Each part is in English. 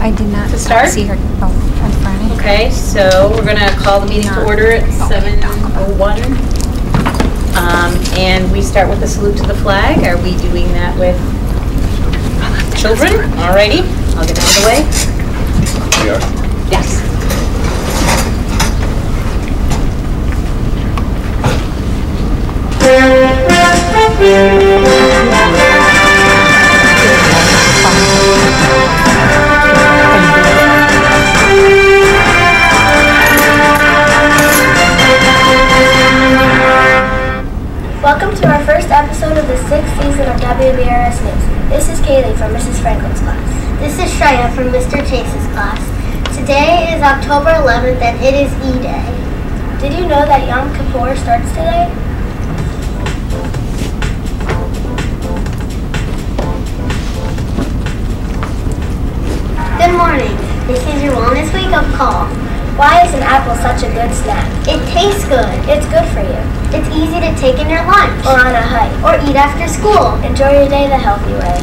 I did not to start? see her. Oh, on Friday. Okay, so we're going to call the meeting to order at 7:01. And we start with a salute to the flag. Are we doing that with children? Alrighty, I'll get out of the way. We are? Yes. Welcome to our first episode of the 6th season of WBRS News. This is Kaylee from Mrs. Franklin's class. This is Shreya from Mr. Chase's class. Today is October 11th and it is E-Day. Did you know that Yom Kippur starts today? Good morning. This is your Wellness Wake Up Call. Why is an apple such a good snack? It tastes good. It's good for you. It's easy to take in your lunch. Or on a hike. Or eat after school. Enjoy your day the healthy way.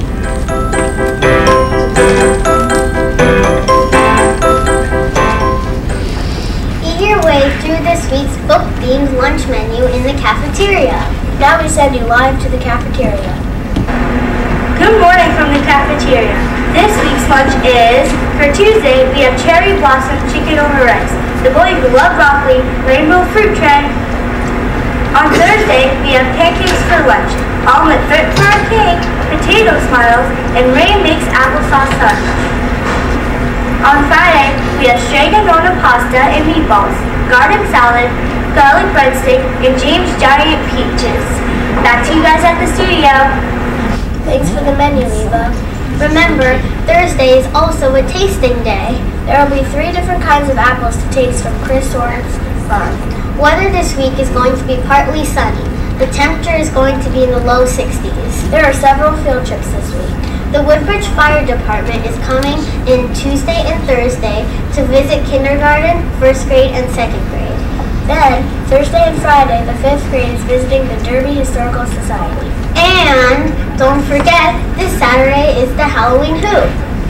Eat your way through this week's book-themed lunch menu in the cafeteria. Now we send you live to the cafeteria. Good morning from the cafeteria. This week's lunch is, for Tuesday, we have cherry blossom chicken over rice, the boy who loved broccoli, rainbow fruit tray. On Thursday, we have pancakes for lunch, omelet fit for our cake, potato smiles, and Ray makes applesauce sauce. On Friday, we have strega-nona pasta and meatballs, garden salad, garlic breadstick, and James giant peaches. Back to you guys at the studio. Thanks for the menu, Eva. Remember, Thursday is also a tasting day. There will be 3 different kinds of apples to taste from Chris Orr's farm. Weather this week is going to be partly sunny. The temperature is going to be in the low 60s. There are several field trips this week. The Woodbridge Fire Department is coming in Tuesday and Thursday to visit kindergarten, 1st grade, and 2nd grade. Then, Thursday and Friday, the 5th grade is visiting the Derby Historical Society. And don't forget, this Saturday is the Halloween Hoop.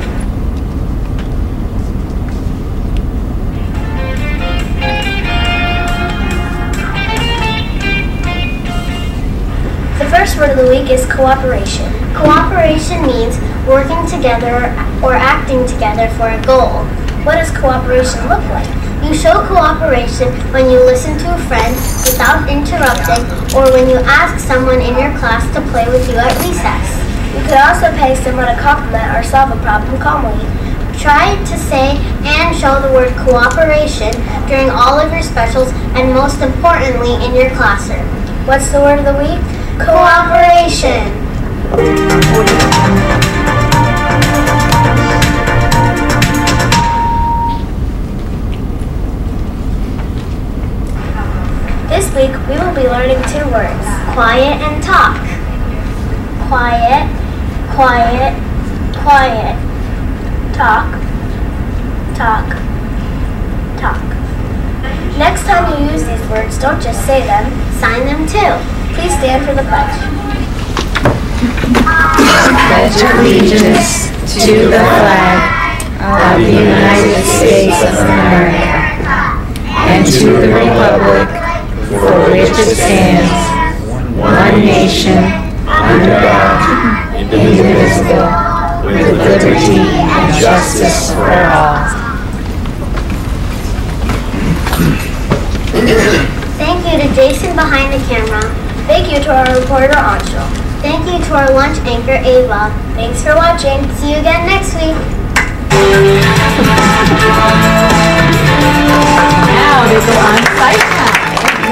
The first word of the week is cooperation. Cooperation means working together or acting together for a goal. What does cooperation look like? You show cooperation when you listen to a friend without interrupting, or when you ask someone in your class to play with you at recess. You could also pay someone a compliment or solve a problem calmly. Try to say and show the word cooperation during all of your specials, and most importantly in your classroom. What's the word of the week? Cooperation. This week, we will be learning 2 words. Quiet and talk. Quiet, quiet, quiet. Talk, talk, talk. Next time you use these words, don't just say them, Sign them too. Please stand for the pledge. Pledge allegiance to the flag of the United States of America and to the republic for which it stands, one nation, under God, indivisible, with liberty and justice for all. Thank you to Jason behind the camera. Thank you to our reporter, Anshul. Thank you to our lunch anchor, Ava. Thanks for watching. See you again next week. Now we go on site time.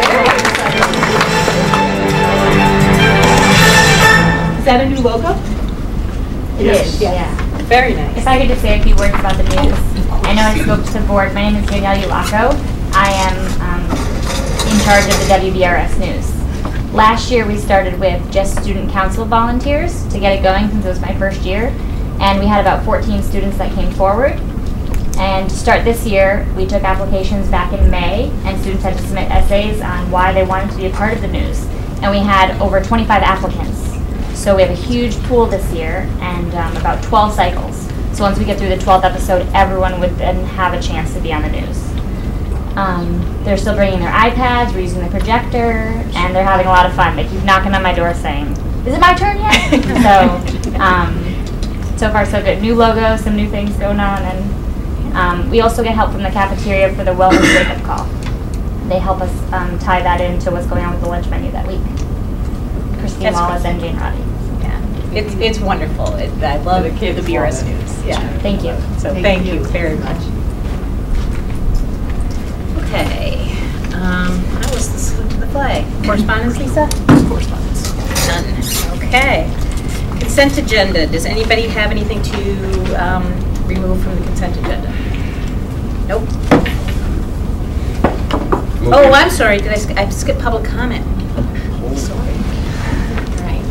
Is that a new logo? It is, yes. Yeah. Very nice. If I could just say a few words about the news. I know I spoke to the board. My name is Danielle Ulaco. I am in charge of the WBRS News. Last year we started with just student council volunteers to get it going since it was my first year. And we had about 14 students that came forward. And to start this year, we took applications back in May, and students had to submit essays on why they wanted to be a part of the news. And we had over 25 applicants. So we have a huge pool this year and about 12 cycles. So once we get through the 12th episode, everyone would then have a chance to be on the news. They're still bringing their iPads, we're using the projector, and they're having a lot of fun. They keep knocking on my door saying, "Is it my turn yet?" So far so good. New logo, some new things going on, and we also get help from the cafeteria for the wellness wake-up call. They help us tie that into what's going on with the lunch menu that week. Christine That's Wallace great. and Jane Roddy. Yeah, it's wonderful. I love the BRS News. Yeah. Thank you. So thank you very much. Okay. That was the salute to the flag. Correspondence, Lisa? Correspondence. None. Okay. Consent agenda. Does anybody have anything to remove from the consent agenda? Nope. Oh, I'm sorry. Did I skip public comment? Sorry. All right.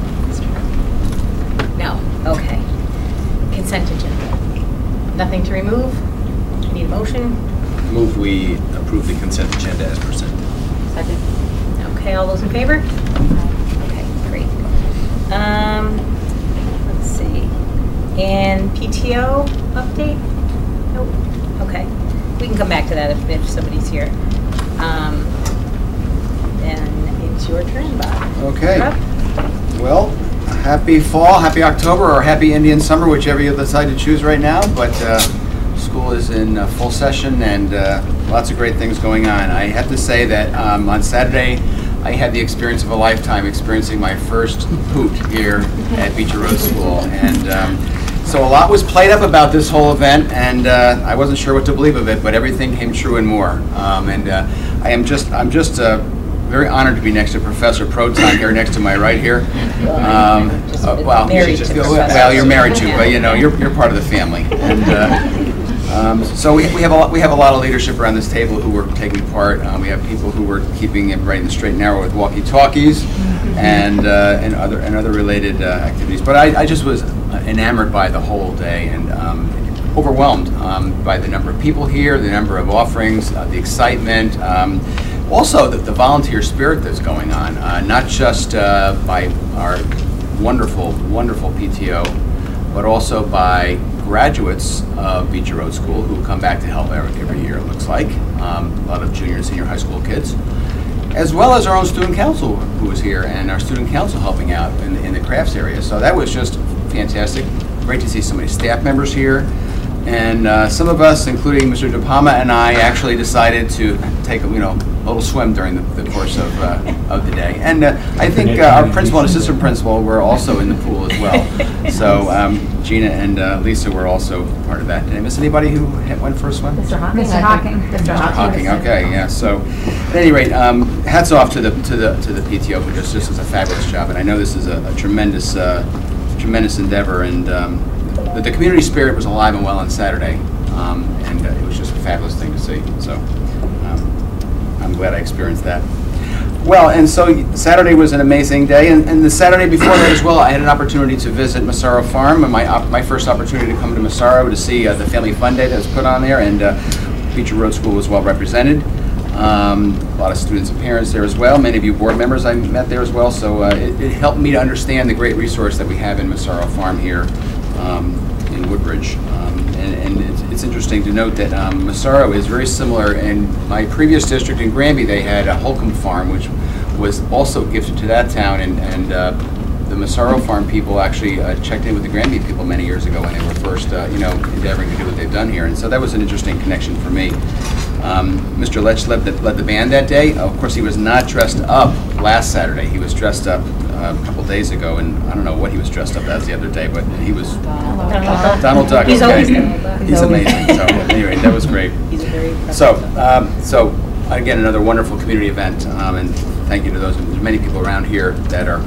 No. Okay. Consent agenda. Nothing to remove? Need a motion? Move we approve the consent agenda as presented. Second. Okay, all those in favor? Okay, great. Let's see. And PTO update? Nope. Okay. We can come back to that if somebody's here. Then it's your turn, Bob. Okay. Rob? Well, happy fall, happy October, or happy Indian summer, whichever you decide to choose right now. But school is in full session and lots of great things going on. I have to say that on Saturday, I had the experience of a lifetime experiencing my first hoot here at Beecher Road School. And so a lot was played up about this whole event, and I wasn't sure what to believe of it, but everything came true and more. I'm just very honored to be next to Professor Proton here, next to my right here. Well, you're married to, but you know, you're part of the family. And so we have a lot of leadership around this table who were taking part. We have people who were keeping it right in the straight and narrow with walkie-talkies and other related activities. But I just was enamored by the whole day and overwhelmed by the number of people here, the number of offerings, the excitement. Also, the volunteer spirit that's going on, not just by our wonderful, wonderful PTO, but also by graduates of Beecher Road School who come back to help every year, it looks like. A lot of junior and senior high school kids, as well as our own student council who was here, and our student council helping out in the crafts area. So that was just fantastic. Great to see so many staff members here. And some of us, including Mr. DePalma and I, actually decided to take a little swim during the course of the day. And I think our principal and assistant principal were also in the pool as well. So Gina and Lisa were also part of that. Did I miss anybody who went for a swim? Mr. Hawking. Mr. Hawking. Okay, yeah. So at any rate, hats off to the PTO who just does a fabulous job. And I know this is a tremendous endeavor, and the community spirit was alive and well on Saturday, and it was just a fabulous thing to see. So I'm glad I experienced that. Well, and so Saturday was an amazing day, and the Saturday before that as well, I had an opportunity to visit Massaro Farm, and my first opportunity to come to Massaro to see the Family Fun Day that was put on there, and Beecher Road School was well represented. A lot of students and parents there as well. Many of you board members I met there as well, so it helped me to understand the great resource that we have in Massaro Farm here in Woodbridge. And it's interesting to note that Massaro is very similar. In my previous district in Granby, they had a Holcomb Farm, which was also gifted to that town, and the Massaro Farm people actually checked in with the Granby people many years ago when they were first, endeavoring to do what they've done here. And so that was an interesting connection for me. Mr. Letch led the band that day. Of course, he was not dressed up last Saturday. He was dressed up a couple days ago, and I don't know what he was dressed up as the other day, but he was Donald Duck. He's always He's amazing. So anyway, that was great. He's a very So again, another wonderful community event, and thank you to those. There's many people around here that are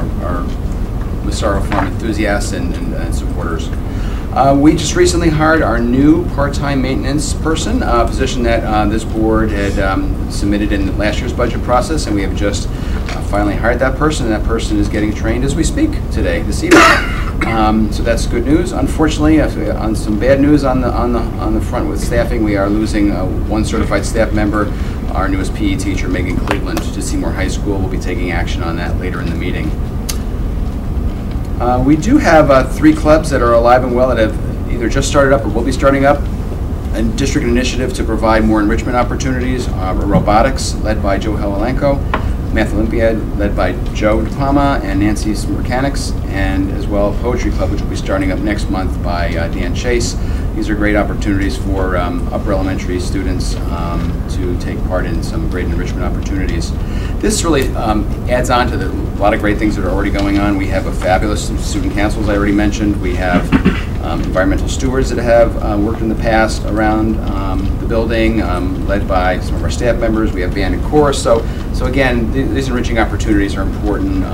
Massaro Farm enthusiasts and supporters. We just recently hired our new part-time maintenance person, a position that this board had submitted in last year's budget process, and we have just finally hired that person, and that person is getting trained as we speak this evening. So that's good news. Unfortunately, on some bad news on the front with staffing, we are losing one certified staff member, our newest PE teacher, Megan Cleveland, to Seymour High School. We'll be taking action on that later in the meeting. We do have 3 clubs that are alive and well that have either just started up or will be starting up a district initiative to provide more enrichment opportunities, robotics led by Joe Helelenko, Math Olympiad led by Joe DePalma and Nancy's Mechanics, and as well Poetry Club, which will be starting up next month by Dan Chase. These are great opportunities for upper elementary students to take part in some great enrichment opportunities. This really adds on to a lot of great things that are already going on. We have a fabulous student council, as I already mentioned. We have environmental stewards that have worked in the past around the building, led by some of our staff members. We have band and chorus. So again, these enriching opportunities are important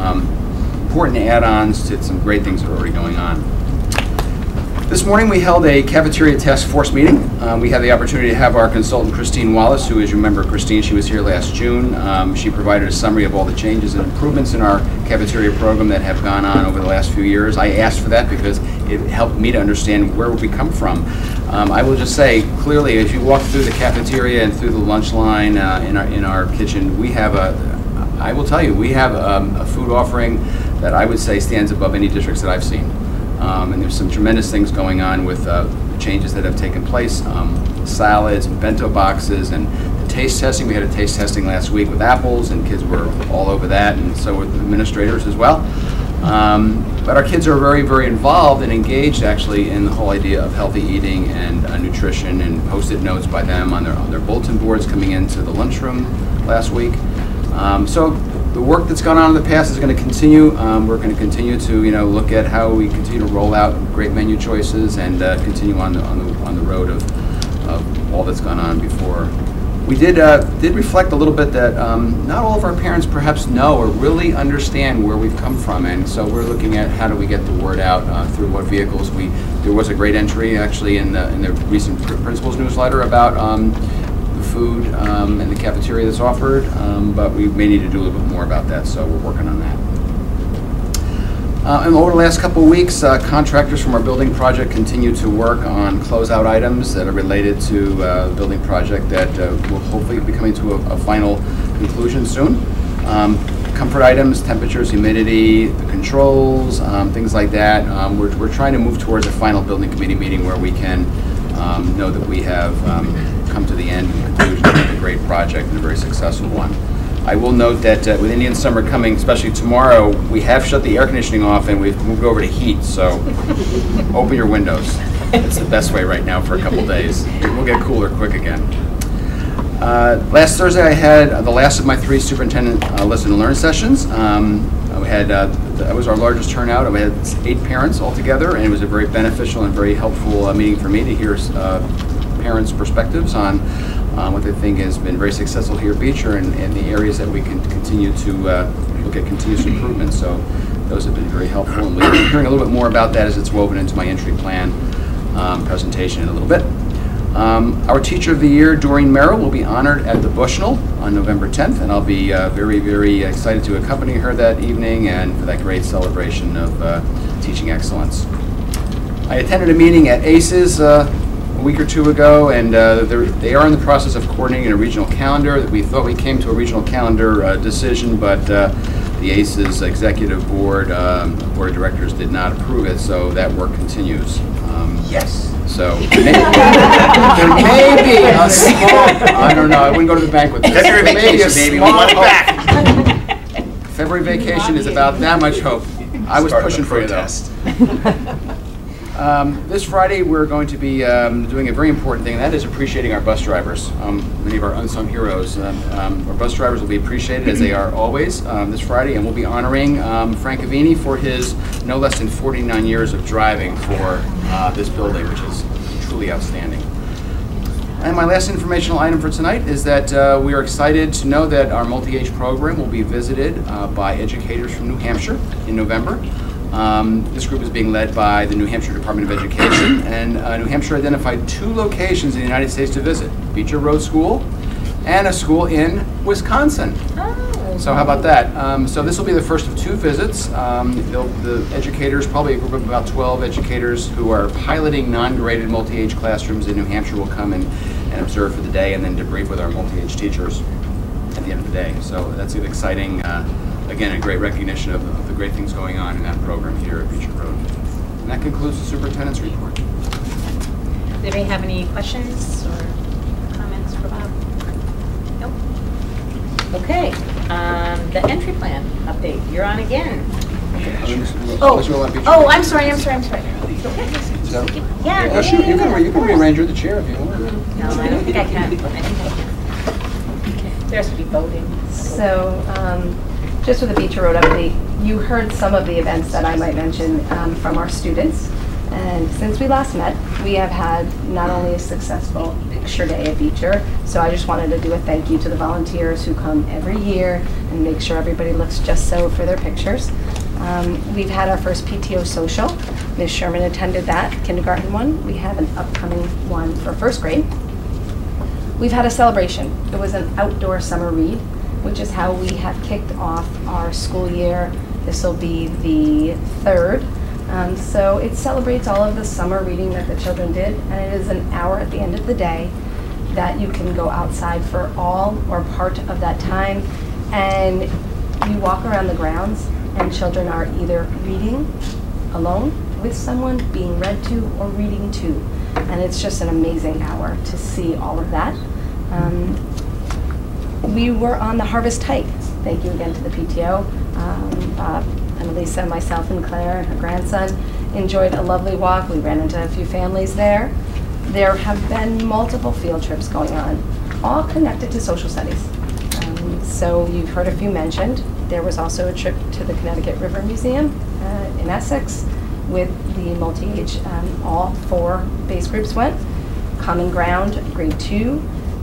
add-ons to some great things that are already going on. This morning we held a cafeteria task force meeting. We had the opportunity to have our consultant Christine Wallace, who, as you remember, Christine, she was here last June. She provided a summary of all the changes and improvements in our cafeteria program that have gone on over the last few years. I asked for that because it helped me to understand where we come from. I will just say, clearly, as you walk through the cafeteria and through the lunch line in our kitchen, we have I will tell you, we have a food offering that I would say stands above any districts that I've seen. And there's some tremendous things going on with changes that have taken place, salads and bento boxes and the taste testing. We had a taste testing last week with apples, and kids were all over that, and so were the administrators as well. But our kids are very, very involved and engaged actually in the whole idea of healthy eating and nutrition, and Post-it notes by them on their bulletin boards coming into the lunchroom last week. So the work that's gone on in the past is going to continue. We're going to continue to look at how we continue to roll out great menu choices and continue on the road of all that's gone on before. We did reflect a little bit that not all of our parents perhaps know or really understand where we've come from, and so we're looking at how do we get the word out through what vehicles. There was a great entry actually in the recent principals newsletter about the food and the cafeteria that's offered, but we may need to do a little bit more about that, so we're working on that. And over the last couple of weeks, contractors from our building project continue to work on closeout items that are related to the building project that will hopefully be coming to a final conclusion soon. Comfort items, temperatures, humidity, the controls, things like that. We're trying to move towards a final building committee meeting where we can know that we have come to the end and conclusion of a great project and a very successful one. I will note that with Indian summer coming, especially tomorrow, we have shut the air conditioning off and we've moved over to heat, so open your windows. It's the best way right now for a couple days. We'll get cooler quick again. Last Thursday I had the last of my 3 superintendent listen and learn sessions. That was our largest turnout. We had 8 parents altogether, and it was a very beneficial and very helpful meeting for me to hear parents' perspectives on what they think has been very successful here at Beecher and the areas that we can continue to look at continuous improvement. So those have been very helpful, and we'll be hearing a little bit more about that as it's woven into my entry plan presentation in a little bit. Our Teacher of the Year, Doreen Merrill, will be honored at the Bushnell on November 10th, and I'll be very, very excited to accompany her that evening and for that great celebration of teaching excellence. I attended a meeting at ACES a week or 2 ago, and they are in the process of coordinating a regional calendar. We thought we came to a regional calendar decision, but the ACES Executive Board of Directors did not approve it, so that work continues. Yes. So there may be a small, I don't know, I wouldn't go to the bank with this. February vacation, baby, we want it back. February vacation is about that much hope. I was pushing for you though. This Friday we're going to be doing a very important thing, and that is appreciating our bus drivers, many of our unsung heroes. Our bus drivers will be appreciated, as they are always, this Friday, and we'll be honoring Frank Avini for his no less than 49 years of driving for this building, which is truly outstanding. And my last informational item for tonight is that we are excited to know that our multi-age program will be visited by educators from New Hampshire in November. This group is being led by the New Hampshire Department of Education, and New Hampshire identified 2 locations in the United States to visit: Beecher Road School and a school in Wisconsin. So how about that? So this will be the first of 2 visits. The educators, probably a group of about 12 educators who are piloting non-graded multi-age classrooms in New Hampshire, will come and observe for the day and then debrief with our multi-age teachers at the end of the day. So that's an exciting, again, a great recognition of the great things going on in that program here at Beecher Road. And that concludes the superintendent's report. anybody have any questions or comments for Bob? Nope. Okay, the entry plan update, you're on again. Oh, I'm sorry. Okay. So, Yeah. sure, you can rearrange the chair if you want. No, I don't think I can. There has to be voting. So, just with the Beecher Road update, you heard some of the events that I might mention from our students. And since we last met, we have had not only a successful picture day at Beecher, so I just wanted to do a thank you to the volunteers who come every year and make sure everybody looks just so for their pictures. We've had our first PTO social. Ms. Sherman attended that, kindergarten one. We have an upcoming one for first grade. We've had a celebration. It was an outdoor summer read, which is how we have kicked off our school year. This will be the 3rd. So it celebrates all of the summer reading that the children did, and it is an hour at the end of the day that you can go outside for all or part of that time, and you walk around the grounds and children are either reading alone with someone, being read to, or reading to, and it's just an amazing hour to see all of that. We were on the Harvest Hike. Thank you again to the PTO. Bob and Lisa, myself, and Claire, and her grandson enjoyed a lovely walk. We ran into a few families there. There have been multiple field trips going on, all connected to social studies. So you've heard a few mentioned. There was also a trip to the Connecticut River Museum in Essex with the multi-age, all 4 base groups went. Common Ground, grade 2.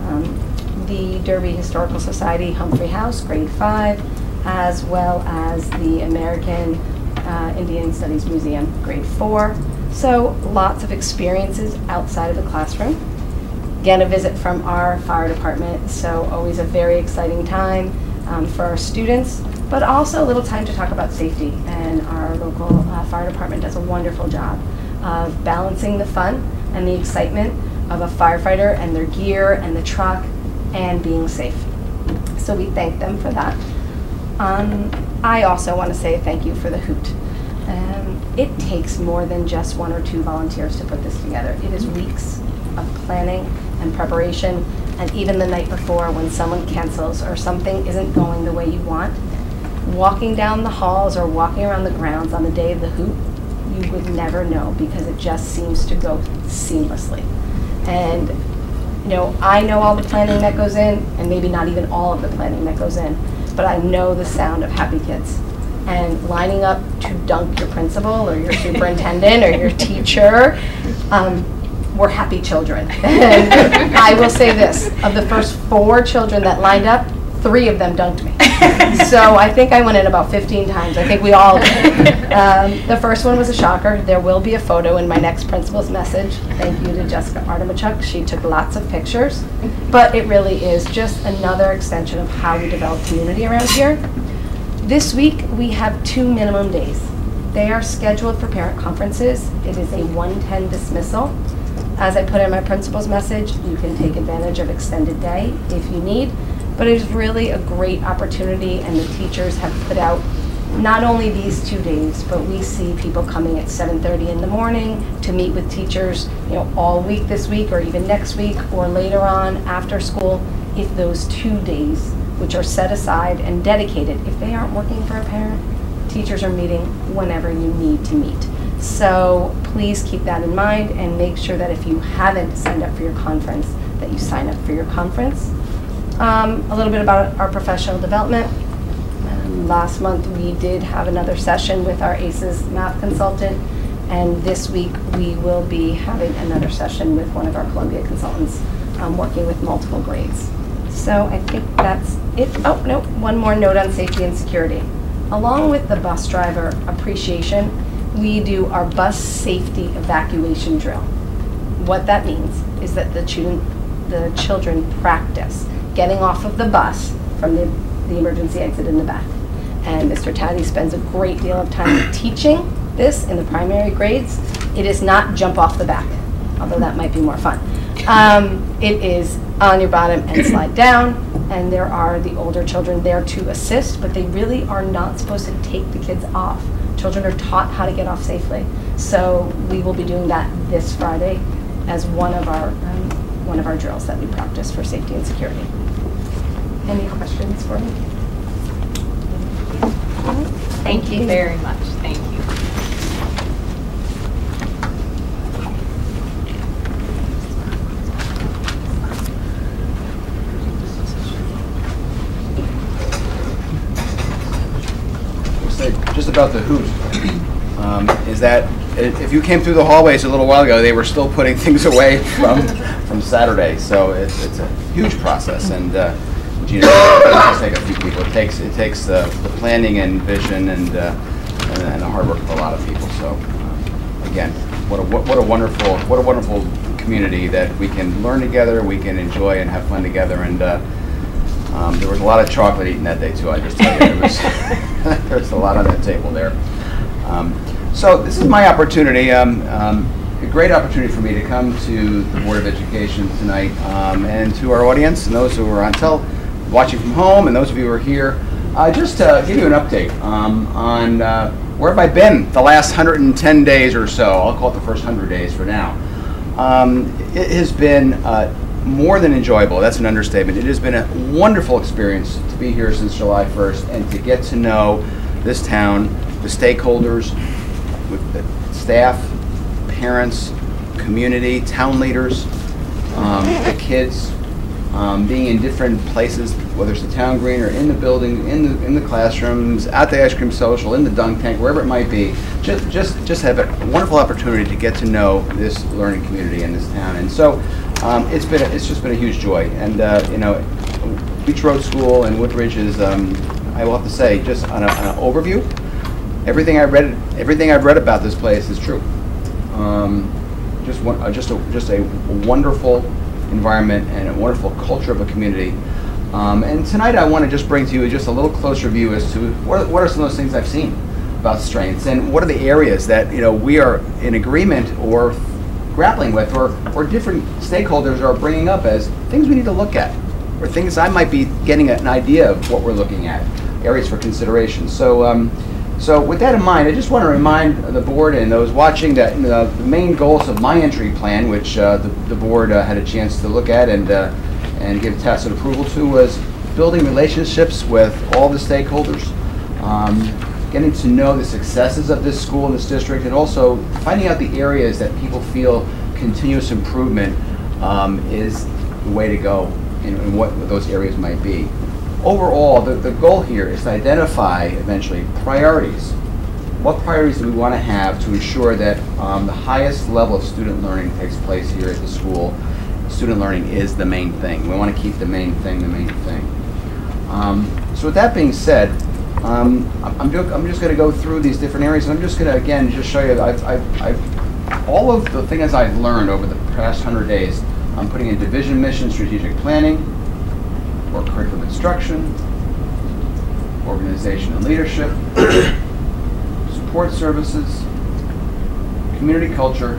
The Derby Historical Society Humphrey House, grade 5. As well as the American Indian Studies Museum, grade 4. So lots of experiences outside of the classroom. Again, a visit from our fire department, so always a very exciting time for our students, but also a little time to talk about safety. And our local fire department does a wonderful job of balancing the fun and the excitement of a firefighter and their gear and the truck and being safe. So we thank them for that. I also want to say thank you for the hoot. It takes more than just 1 or 2 volunteers to put this together. It is weeks of planning and preparation, and even the night before when someone cancels or something isn't going the way you want, walking down the halls or walking around the grounds on the day of the hoot, you would never know because it just seems to go seamlessly. And I know all the planning that goes in, and maybe not even all of the planning that goes in, but I know the sound of happy kids. And lining up to dunk your principal or your superintendent or your teacher, we're happy children. And I will say this, of the first 4 children that lined up, 3 of them dunked me. So I think I went in about 15 times. I think we all did. The first one was a shocker. There will be a photo in my next principal's message. Thank you to Jessica Artemachuk. She took lots of pictures. But it really is just another extension of how we develop community around here. This week, we have 2 minimum days. They are scheduled for parent conferences. It is a 1:10 dismissal. As I put in my principal's message, you can take advantage of extended day if you need. But it is really a great opportunity, and the teachers have put out not only these 2 days, but we see people coming at 7:30 in the morning to meet with teachers, all week this week or even next week or later on after school, if those 2 days, which are set aside and dedicated, if they aren't working for a parent, teachers are meeting whenever you need to meet. So please keep that in mind and make sure that if you haven't signed up for your conference, that you sign up for your conference. A little bit about our professional development. Last month we did have another session with our ACES math consultant, and this week we will be having another session with one of our Columbia consultants working with multiple grades. So I think that's it. Oh, no, one more note on safety and security. Along with the bus driver appreciation, we do our bus safety evacuation drill. What that means is that the children practice getting off of the bus from the emergency exit in the back. And Mr. Taddy spends a great deal of time teaching this in the primary grades. It is not jump off the back, although that might be more fun. It is on your bottom and slide down, and there are the older children there to assist, but they really are not supposed to take the kids off. Children are taught how to get off safely. So we will be doing that this Friday as one of our drills that we practice for safety and security. Any questions for me? Thank you very much. Thank you. Just about the hoot, is that if you came through the hallways a little while ago, they were still putting things away from Saturday. So it's a huge process, and you know, it doesn't take a few people. It takes the planning and vision and the hard work of a lot of people. So again, what a wonderful community that we can learn together, we can enjoy and have fun together, and there was a lot of chocolate eaten that day too. I just tell you, there's a lot on that table there. So this is my opportunity, a great opportunity for me to come to the Board of Education tonight, and to our audience and those who are watching from home, and those of you who are here, just to give you an update on where have I been the last 110 days or so. I'll call it the first 100 days for now. It has been more than enjoyable. That's an understatement. It has been a wonderful experience to be here since July 1st and to get to know this town, the stakeholders, with the staff, parents, community, town leaders, the kids, being in different places, whether it's the town green or in the building, in the classrooms, at the ice cream social, in the dunk tank, wherever it might be. Just have a wonderful opportunity to get to know this learning community in this town, and so it's just been a huge joy. And you know, Beach Road School and Woodbridge is, I will have to say, just on an overview, everything I've read about this place is true. Just a wonderful environment and a wonderful culture of a community. And tonight I want to just bring to you just a little closer view as to what are some of those things I've seen about strengths, and what are the areas that, you know, we are in agreement or grappling with, or different stakeholders are bringing up as things we need to look at, or things I might be getting an idea of what we're looking at, areas for consideration. So so with that in mind, I just want to remind the board and those watching that the main goals of my entry plan, which the board had a chance to look at and give tacit approval to, was building relationships with all the stakeholders, getting to know the successes of this school and this district, and also finding out the areas that people feel continuous improvement is the way to go, and what those areas might be. Overall, the goal here is to identify, eventually, priorities. What priorities do we want to have to ensure that the highest level of student learning takes place here at the school? Student learning is the main thing. We want to keep the main thing the main thing. So with that being said, I'm just going to go through these different areas, and I'm just going to, again, just show you all of the things I've learned over the past 100 days. I'm putting in division mission, strategic planning, or curriculum instruction, organization and leadership, support services, community culture,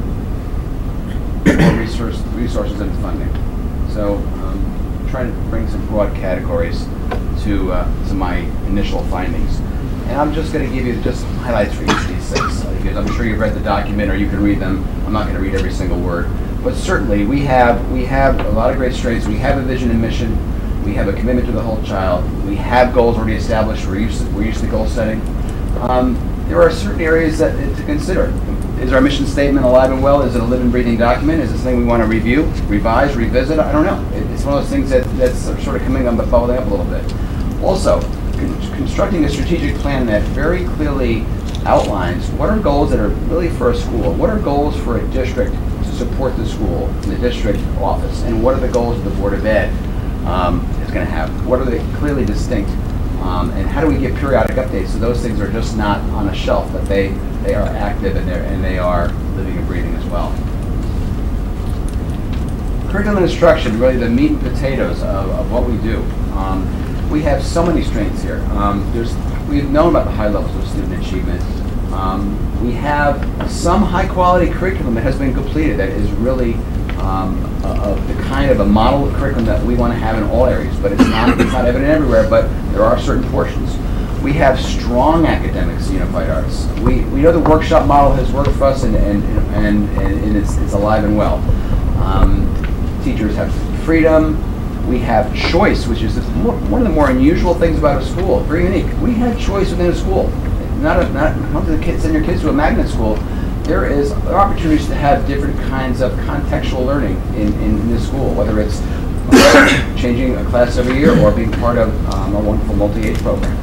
or resources and funding. So trying to bring some broad categories to my initial findings. And I'm just going to give you just highlights for each of these things, because I'm sure you've read the document or you can read them. I'm not going to read every single word. But certainly we have a lot of great strengths. We have a vision and mission. We have a commitment to the whole child. We have goals already established. We're used to goal setting. There are certain areas that to consider. Is our mission statement alive and well? Is it a living, breathing document? Is it something we want to review, revise, revisit? I don't know. It's one of those things that's sort of coming on, but bubbling up a little bit. Also, constructing a strategic plan that very clearly outlines what are goals that are really for a school, what are goals for a district to support the school, the district office, and what are the goals of the Board of Ed is going to have. What are they clearly distinct, and how do we give periodic updates so those things are just not on a shelf, but they are active and they are living and breathing as well. Curriculum and instruction, really the meat and potatoes of what we do. We have so many strengths here. We've known about the high levels of student achievement. We have some high quality curriculum that has been completed that is really the kind of a model curriculum that we want to have in all areas, but it's not evident everywhere, but there are certain portions. We have strong academics, unified arts. We know the workshop model has worked for us and it's alive and well. freedom. We have choice, which is one of the more unusual things about a school. Very unique. We have choice within a school. Not the kids send your kids to a magnet school. There are opportunities to have different kinds of contextual learning in this school, whether it's changing a class every year or being part of a wonderful multi-age program.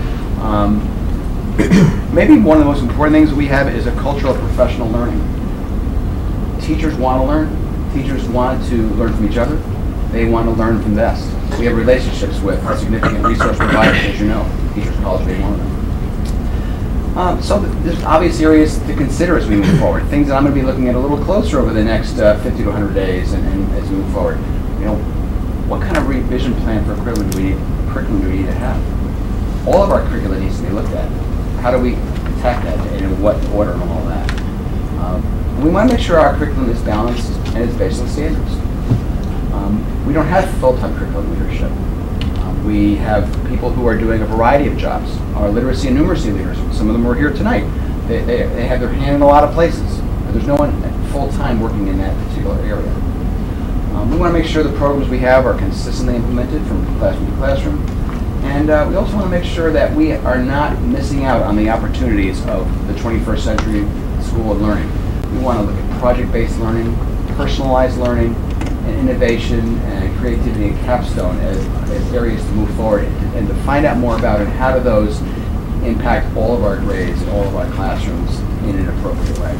Maybe one of the most important things we have is a culture of professional learning. Teachers want to learn. Teachers want to learn from each other. They want to learn from best. We have relationships with significant resource providers, as you know. Teachers College being one of them. So there's obvious areas to consider as we move forward. Things that I'm going to be looking at a little closer over the next 50 to 100 days and as we move forward. You know, what kind of revision plan for curriculum do we need to have? All of our curricula needs to be looked at. How do we attack that and in what order and all that? We want to make sure our curriculum is balanced and is based on standards. We don't have full-time curriculum leadership. We have people who are doing a variety of jobs. Our literacy and numeracy leaders, some of them are here tonight. They have their hand in a lot of places. There's no one full-time working in that particular area. We want to make sure the programs we have are consistently implemented from classroom to classroom. And we also want to make sure that we are not missing out on the opportunities of the 21st century school of learning. We want to look at project-based learning, personalized learning, and innovation and creativity and capstone as areas to move forward and to find out more about it. How do those impact all of our grades and all of our classrooms in an appropriate way?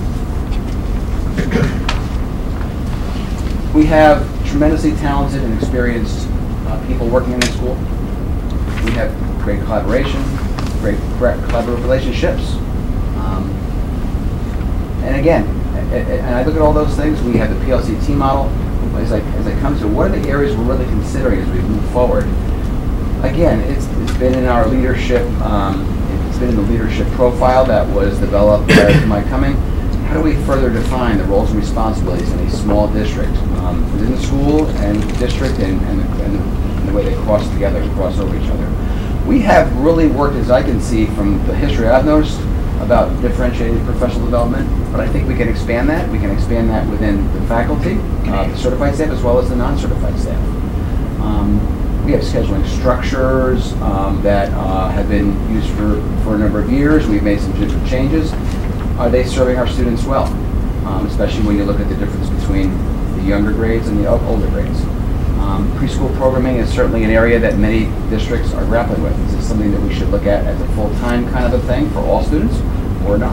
We have tremendously talented and experienced people working in the school. We have great collaboration, great collaborative relationships. And again, and I look at all those things. We have the PLCT model. As I come to what are the areas we're really considering as we move forward. Again, it's been in our leadership. It's been in the leadership profile that was developed prior to my coming. How do we further define the roles and responsibilities in a small district within the school and district and the way they cross together and cross over each other? We have really worked, as I can see from the history I've noticed, about differentiated professional development, but I think we can expand that. We can expand that within the faculty, the certified staff, as well as the non-certified staff. We have scheduling structures that have been used for a number of years. We've made some different changes. Are they serving our students well? Especially when you look at the difference between the younger grades and the older grades. Preschool programming is certainly an area that many districts are grappling with. Is this something that we should look at as a full-time kind of a thing for all students or not?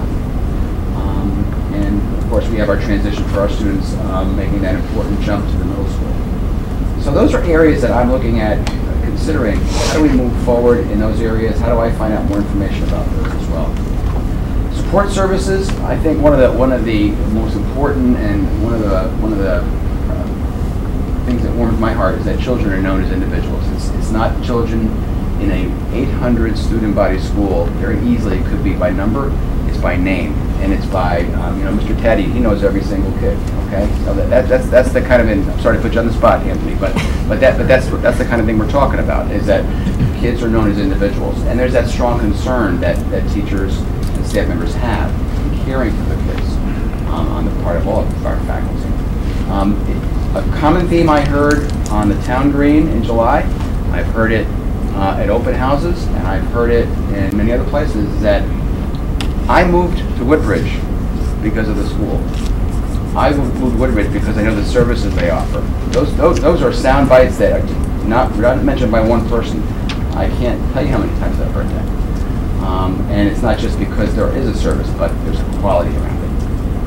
And of course we have our transition for our students making that important jump to the middle school. So those are areas that I'm looking at considering. How do we move forward in those areas? How do I find out more information about those as well? Support services, I think one of the most important and one of the things that warms my heart is that children are known as individuals. It's not children in a 800 student body school. Very easily it could be by number, it's by name, and it's by Mr. Teddy, he knows every single kid. Okay, so that's the kind of, I'm sorry to put you on the spot, Anthony, but that's the kind of thing we're talking about, is that kids are known as individuals, and there's that strong concern that teachers and staff members have in caring for the kids on the part of all of our faculty. A common theme I heard on the town green in July, I've heard it at open houses, and I've heard it in many other places, is that I moved to Woodbridge because of the school. I moved to Woodbridge because I know the services they offer. Those are sound bites that are not mentioned by one person. I can't tell you how many times I've heard that. And it's not just because there is a service, but there's a quality around it.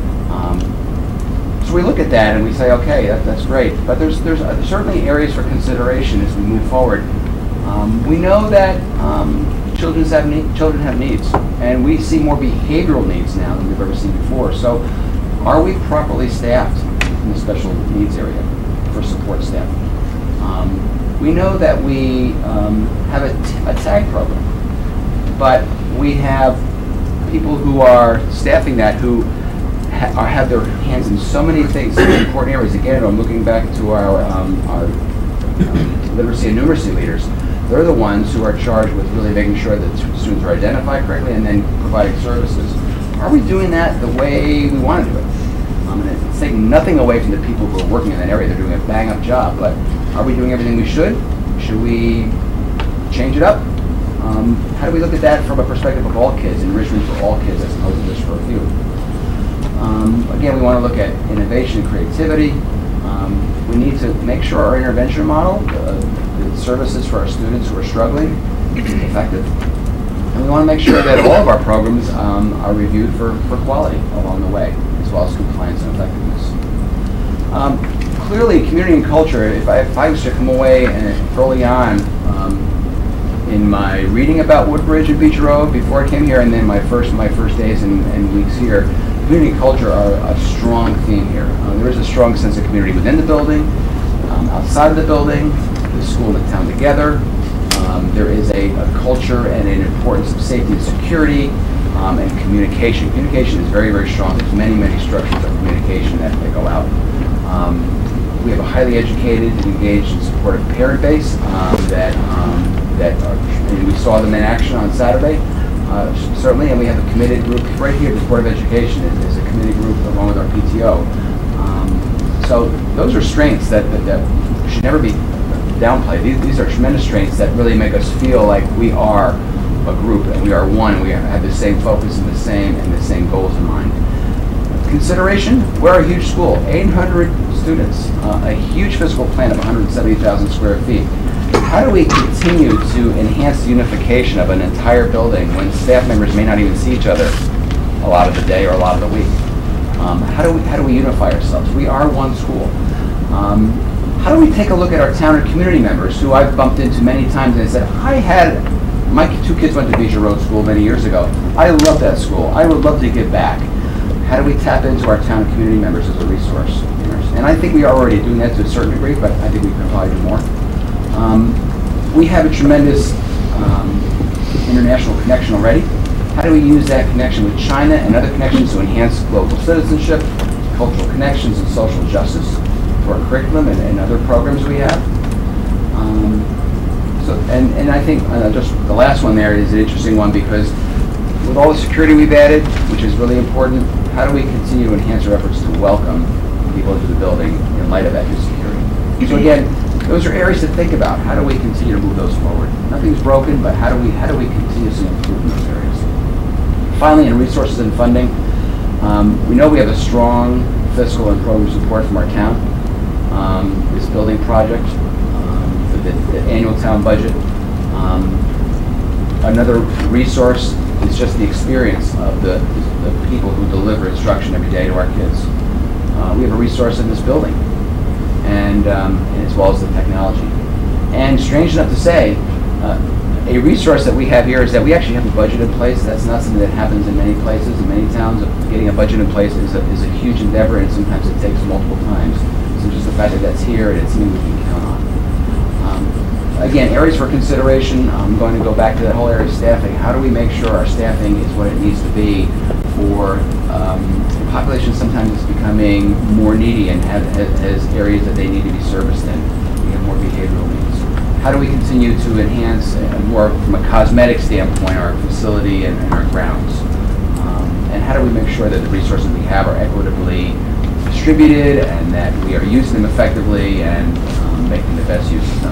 So we look at that and we say, okay, that's great, but there's certainly areas for consideration as we move forward. We know that children have needs, and we see more behavioral needs now than we've ever seen before. So are we properly staffed in the special needs area for support staff? We know that we have a TAG program, but we have people who are staffing that who have their hands in so many things, so many important areas. Again, I'm looking back to our literacy and numeracy leaders. They're the ones who are charged with really making sure that students are identified correctly and then providing services. Are we doing that the way we want to do it? And it's taking nothing away from the people who are working in that area. They're doing a bang-up job, but are we doing everything we should? Should we change it up? How do we look at that from a perspective of all kids, enrichment for all kids as opposed to just for a few? Again, we want to look at innovation and creativity. We need to make sure our intervention model, the services for our students who are struggling, is effective. And we want to make sure that all of our programs are reviewed for quality along the way, as well as compliance and effectiveness. Clearly, community and culture, if I was to come away and early on in my reading about Woodbridge and Beach Road before I came here, and then my first days and weeks here, community and culture are a strong theme here. There is a strong sense of community within the building, outside of the building, the school and the town together. There is a culture and an importance of safety and security and communication. Communication is very, very strong. There's many, many structures of communication that go out. We have a highly educated and engaged and supportive parent base and we saw them in action on Saturday, certainly, and we have a committed group right here. The Board of Education is a committed group along with our PTO. So those are strengths that should never be downplayed. These are tremendous strengths that really make us feel like we are a group and we are one. And we have the same focus and the same goals in mind. Consideration: we're a huge school, 800 students, a huge physical plant of 170,000 square feet. How do we continue to enhance the unification of an entire building when staff members may not even see each other a lot of the day or a lot of the week? How do we unify ourselves? We are one school. How do we take a look at our town and community members who I've bumped into many times and said, my 2 kids went to Beach Road School many years ago. I love that school. I would love to give back. How do we tap into our town and community members as a resource? And I think we are already doing that to a certain degree, but I think we can probably do more. We have a tremendous international connection already. How do we use that connection with China and other connections to enhance global citizenship, cultural connections, and social justice to our curriculum and other programs we have? And I think just the last one there is an interesting one because with all the security we've added, which is really important, how do we continue to enhance our efforts to welcome people into the building in light of that new security? So again, those are areas to think about. How do we continue to move those forward? Nothing's broken, but how do we continuously improve in those areas? Finally, in resources and funding, we know we have a strong fiscal and program support from our town. This building project, the annual town budget. Another resource is just the experience of the people who deliver instruction every day to our kids. We have a resource in this building, and as well as the technology. And strange enough to say, a resource that we have here is that we actually have a budget in place. That's not something that happens in many places, in many towns. Getting a budget in place is a huge endeavor, and sometimes it takes multiple times. So just the fact that that's here, and it's something we can count on. Again, areas for consideration, I'm going to go back to that whole area of staffing. How do we make sure our staffing is what it needs to be for the population sometimes is becoming more needy and has areas that they need to be serviced in. We have more behavioral needs. How do we continue to enhance more from a cosmetic standpoint our facility and our grounds? And how do we make sure that the resources we have are equitably distributed and that we are using them effectively and making the best use of them?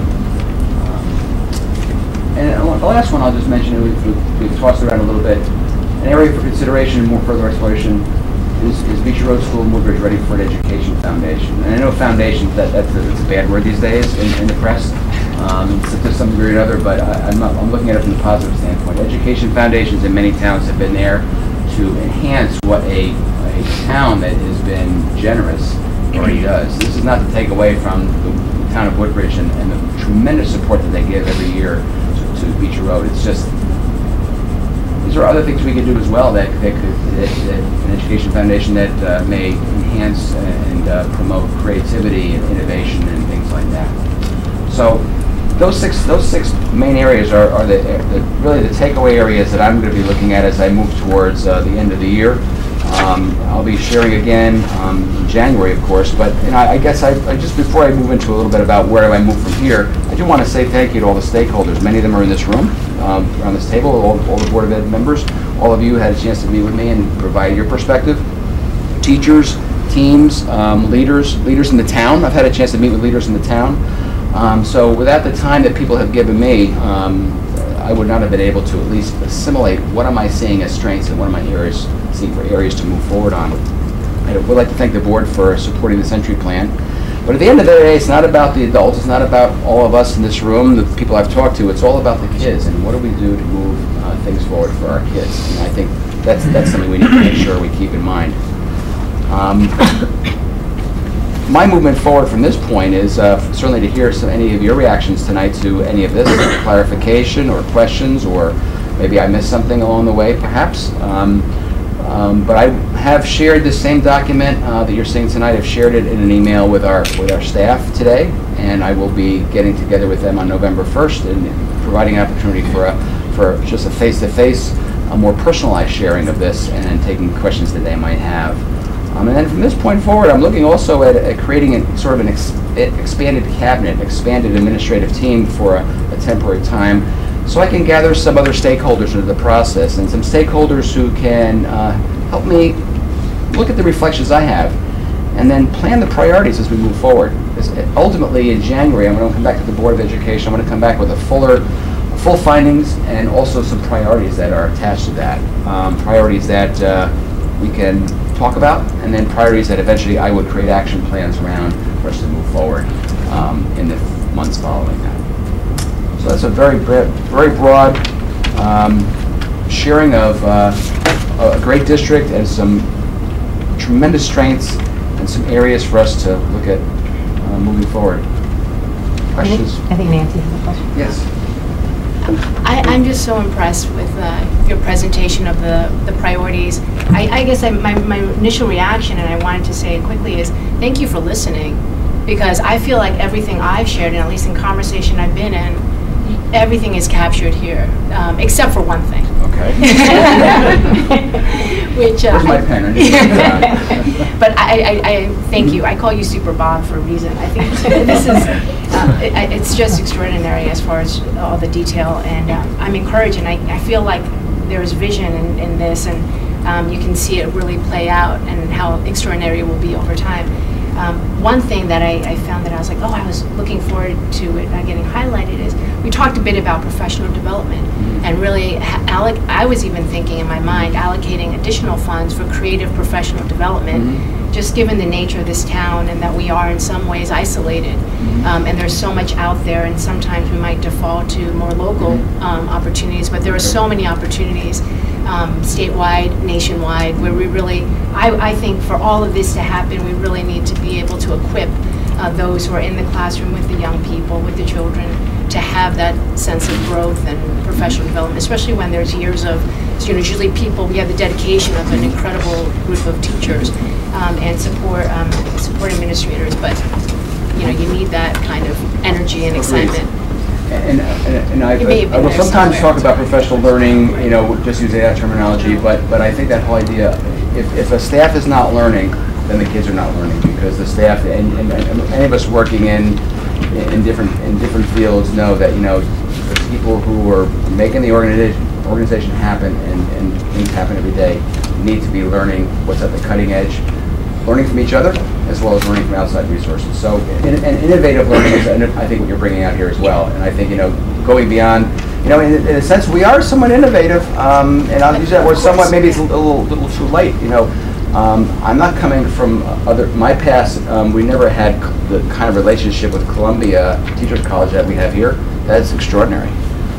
And the last one I'll just mention, we've tossed around a little bit, an area for consideration and more further exploration is Beach Road School and Woodbridge Ready for Ed Education Foundation. And I know foundation, that's a bad word these days in the press, to some degree or another, but I'm looking at it from the positive standpoint. Education foundations in many towns have been there to enhance what a town that has been generous already does. This is not to take away from the town of Woodbridge and the tremendous support that they give every year to Beach Road. It's just, these are other things we can do as well that an education foundation that may enhance and promote creativity and innovation and things like that. So those six main areas are really the takeaway areas that I'm going to be looking at as I move towards the end of the year. I'll be sharing again in January, of course, but I guess I just before I move into a little bit about where do I move from here, I do want to say thank you to all the stakeholders. Many of them are in this room, around this table, all the Board of Ed members. All of you had a chance to meet with me and provide your perspective. Teachers, teams, leaders in the town. I've had a chance to meet with leaders in the town. So without the time that people have given me, I would not have been able to at least assimilate what am I seeing as strengths and what am I seeing for areas to move forward on. I would like to thank the board for supporting this entry plan. But at the end of the day, it's not about the adults, it's not about all of us in this room, the people I've talked to, it's all about the kids and what do we do to move things forward for our kids. And I think that's something we need to make sure we keep in mind. My movement forward from this point is certainly to hear any of your reactions tonight to any of this, clarification or questions, or maybe I missed something along the way, perhaps. But I have shared this same document that you're seeing tonight. I've shared it in an email with our staff today, and I will be getting together with them on November 1st and providing an opportunity for just a face-to-face, a more personalized sharing of this and taking questions that they might have. And then from this point forward, I'm looking also at creating an expanded cabinet, expanded administrative team for a temporary time, so I can gather some other stakeholders into the process and some stakeholders who can help me look at the reflections I have and then plan the priorities as we move forward. Ultimately, in January, I'm going to come back to the Board of Education. I'm going to come back with full findings and also some priorities that are attached to that. Priorities that we can talk about, and then priorities that eventually I would create action plans around for us to move forward in the months following that. So that's a very broad sharing of a great district and some tremendous strengths and some areas for us to look at moving forward. Questions? I think Nancy has a question. Yes. I'm just so impressed with your presentation of the priorities. I guess my initial reaction, and I wanted to say it quickly, is thank you for listening, because I feel like everything I've shared, and at least in conversation I've been in, everything is captured here, except for one thing. Okay. Which, where's my pen? But I thank you. I call you Super Bob for a reason. I think this is, it's just extraordinary as far as all the detail, and I'm encouraged, and I feel like there's vision in this, and you can see it really play out and how extraordinary it will be over time. One thing that I found that I was like, oh, I was looking forward to it getting highlighted is we talked a bit about professional development, and really I was even thinking in my mind allocating additional funds for creative professional development, just given the nature of this town and that we are in some ways isolated, and there's so much out there, and sometimes we might default to more local opportunities, but there are so many opportunities statewide, nationwide, where we really, I think for all of this to happen, we really need to be able to equip those who are in the classroom with the young people, with the children, to have that sense of growth and professional development, especially when there's years of, usually people, we have the dedication of an incredible group of teachers and support administrators, but you need that kind of energy and excitement. And I will sometimes talk about professional learning, just using that terminology, but I think that whole idea, if a staff is not learning, then the kids are not learning, because the staff and any of us working in different fields know that the people who are making the organization happen and things happen every day need to be learning what's at the cutting edge, learning from each other as well as learning from outside resources. So, and innovative learning is, I think, what you're bringing out here as well. And I think going beyond, in a sense, we are somewhat innovative, and I'll use that word somewhat. Maybe it's a little too late. I'm not coming from my past. We never had the kind of relationship with Columbia Teachers College that we have here. That's extraordinary.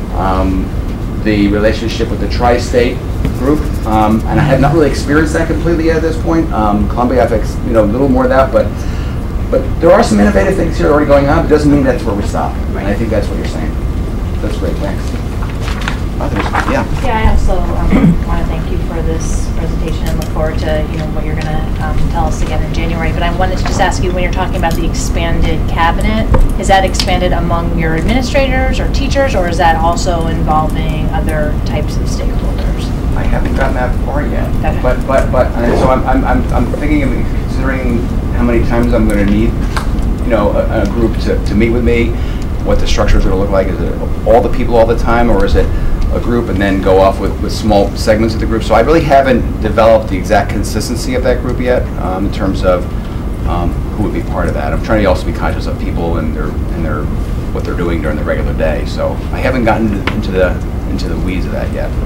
The relationship with the tri-state group, and I have not really experienced that completely yet at this point. Columbia, I've a little more of that, but there are some innovative things here already going on. But it doesn't mean that's where we stop. Right. And I think that's what you're saying. That's great. Thanks. Others? Yeah. Yeah, I also want to thank you for this presentation and look forward to what you're going to tell us again in January. But I wanted to just ask you, when you're talking about the expanded cabinet, is that expanded among your administrators or teachers, or is that also involving other types of stakeholders? I haven't gotten that far yet. Okay. But so I'm thinking of considering how many times I'm going to need a group to meet with me. what the structure is going to look like. Is it all the people all the time, or is it a group and then go off with small segments of the group? So I really haven't developed the exact consistency of that group yet in terms of who would be part of that. I'm trying to also be conscious of people and their what they're doing during the regular day. So I haven't gotten into the weeds of that yet.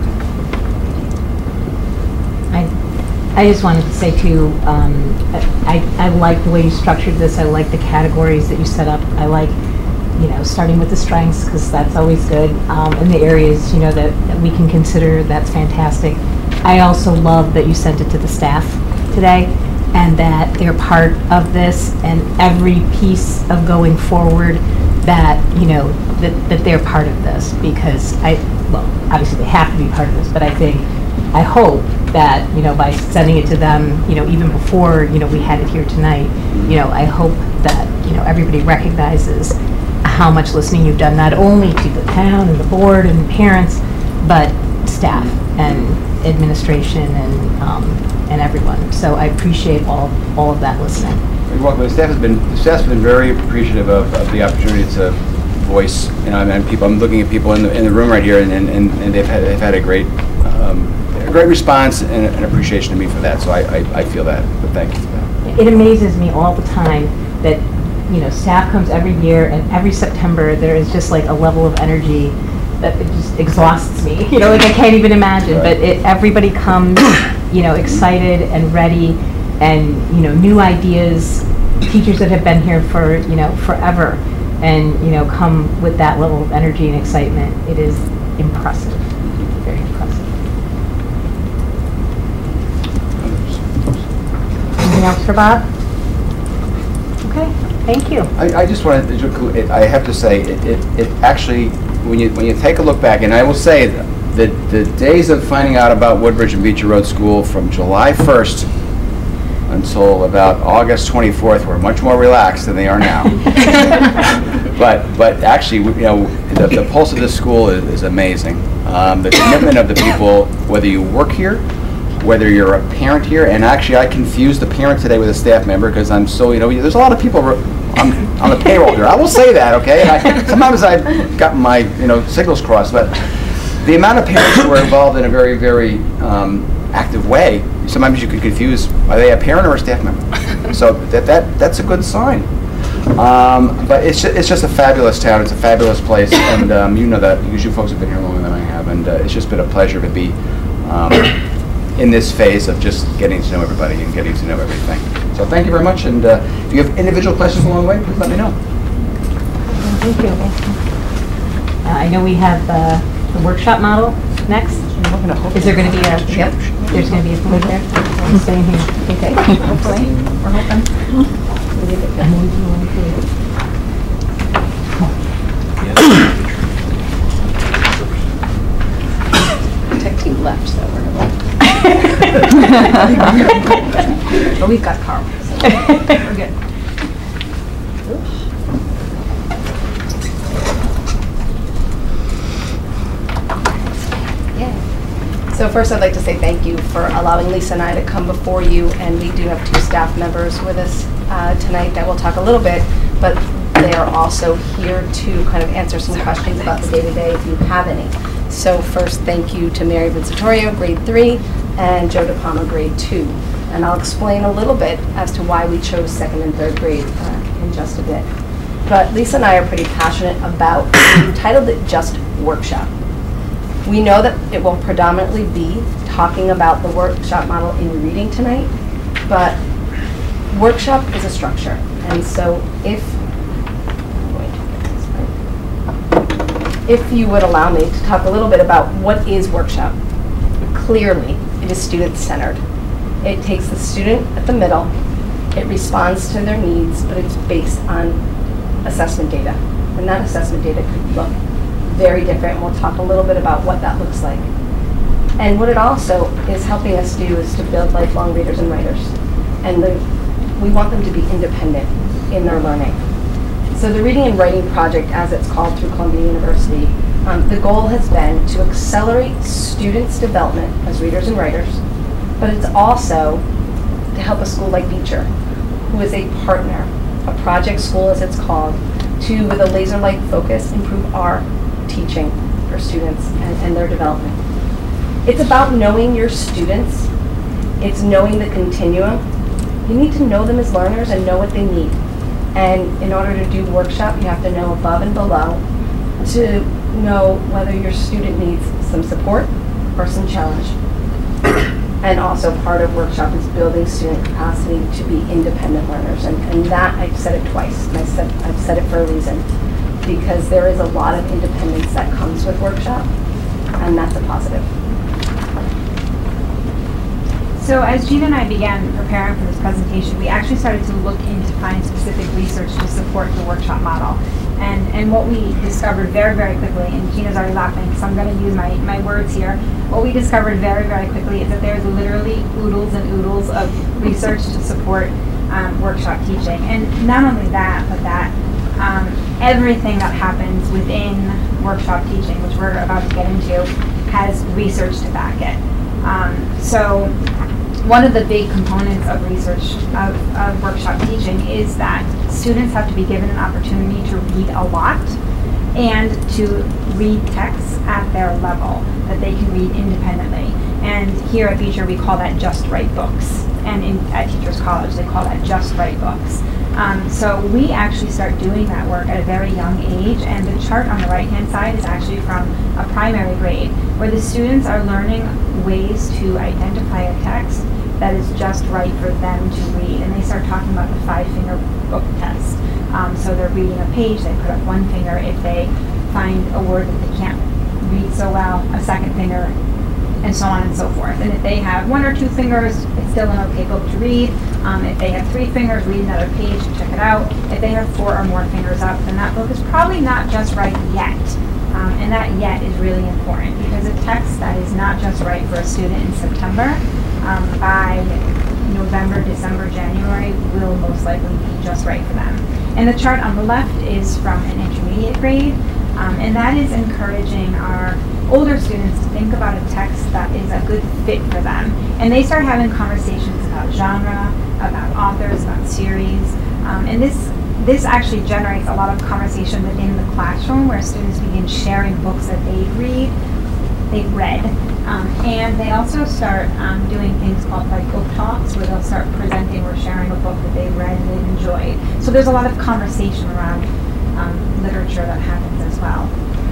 I just wanted to say too, I like the way you structured this. I like the categories that you set up. I like, starting with the strengths, because that's always good, and the areas, that we can consider. That's fantastic. I also love that you sent it to the staff today, and that they're part of this, and every piece of going forward, that that they're part of this, because obviously they have to be part of this, but I hope that, by sending it to them, even before, we had it here tonight, I hope that, everybody recognizes how much listening you've done, not only to the town and the board and parents, but staff and administration and everyone. So I appreciate all of that listening. You're welcome. The staff's been very appreciative of the opportunity to voice, and people. I'm looking at people in the room right here, and they've had a great response and appreciation to me for that. So I feel that. But thank you for that. It amazes me all the time that staff comes every year, and every September there is just like a level of energy that it just exhausts me. Like I can't even imagine. Right. But everybody comes, excited and ready, and new ideas. Teachers that have been here for forever, and come with that level of energy and excitement. It is impressive, very impressive. Anything else for Bob? Okay, thank you. I just wanted to, I have to say, it actually, when you take a look back, and I will say that the days of finding out about Woodbridge and Beecher Road School from July 1st until about August 24th were much more relaxed than they are now. but actually, the pulse of this school is amazing. The commitment of the people, whether you work here, whether you're a parent here, and actually I confused the parent today with a staff member because I'm so, there's a lot of people on the payroll here. I will say that, okay? And sometimes I've gotten my, signals crossed, but the amount of parents who are involved in a very, very active way, sometimes you could confuse, are they a parent or a staff member? So that's a good sign. But it's just a fabulous town. It's a fabulous place, and you know that because you folks have been here longer than I have, and it's just been a pleasure to be in this phase of just getting to know everybody and getting to know everything. So thank you very much, and if you have individual questions along the way, please let me know. Thank you. I know we have the workshop model next. Is there going to be a, yep, there's going to be a food there? I'm staying here. Okay. Hopefully. We're hoping. Tech team left, so we're but we've got Carl, so we're good. So first I'd like to say thank you for allowing Lisa and I to come before you, and we do have two staff members with us tonight that will talk a little bit, but they are also here to kind of answer some questions about the day-to-day if you have any. So first, thank you to Mary Vincitorio, grade 3, and Joe DePalma, grade 2. And I'll explain a little bit as to why we chose 2nd and 3rd grade in just a bit. But Lisa and I are pretty passionate about, we titled it Just Workshop. We know that it will predominantly be talking about the workshop model in reading tonight, but workshop is a structure. And so if you would allow me to talk a little bit about what is workshop. Clearly, it is student-centered. It takes the student at the middle, it responds to their needs, but it's based on assessment data. And that assessment data could look very different, and we'll talk a little bit about what that looks like. And what it also is helping us do is to build lifelong readers and writers. And we want them to be independent in their learning. So the Reading and Writing Project, as it's called through Columbia University, the goal has been to accelerate students' development as readers and writers, but it's also to help a school like Beecher, who is a partner, a project school as it's called, to, with a laser-like focus, improve our teaching for students and their development. It's about knowing your students. It's knowing the continuum. You need to know them as learners and know what they need. And in order to do workshop, you have to know above and below to know whether your student needs some support or some challenge. And also part of workshop is building student capacity to be independent learners. And that, I've said it twice, and I've said it for a reason. Because there is a lot of independence that comes with workshop, and that's a positive. So as Gina and I began preparing for this presentation, we actually started to look into find specific research to support the workshop model. And what we discovered very, very quickly, and Gina's already laughing, so I'm going to use my words here. What we discovered very, very quickly is that there's literally oodles and oodles of research to support workshop teaching. And not only that, but that everything that happens within workshop teaching, which we're about to get into, has research to back it. So one of the big components of research of workshop teaching is that students have to be given an opportunity to read a lot and to read texts at their level that they can read independently. And here at Beecher we call that just right books, and at Teachers College they call that just right books. So we actually start doing that work at a very young age, and the chart on the right-hand side is actually from a primary grade, where the students are learning ways to identify a text that is just right for them to read. And they start talking about the 5-finger book test. So they're reading a page, they put up one finger. If they find a word that they can't read so well, a second finger, and so on and so forth. And if they have 1 or 2 fingers, it's still an okay book to read. If they have 3 fingers, read another page, check it out. If they have 4 or more fingers up, then that book is probably not just right yet. And that yet is really important, because a text that is not just right for a student in September, by November, December, January, will most likely be just right for them. And the chart on the left is from an intermediate grade, and that is encouraging our older students to think about a text that is a good fit for them. And they start having conversations about genre, about authors, about series, and this actually generates a lot of conversation within the classroom, where students begin sharing books that they've read. And they also start doing things called like book talks, where they'll start presenting or sharing a book that they've read and they've enjoyed. So there's a lot of conversation around literature that happens as well.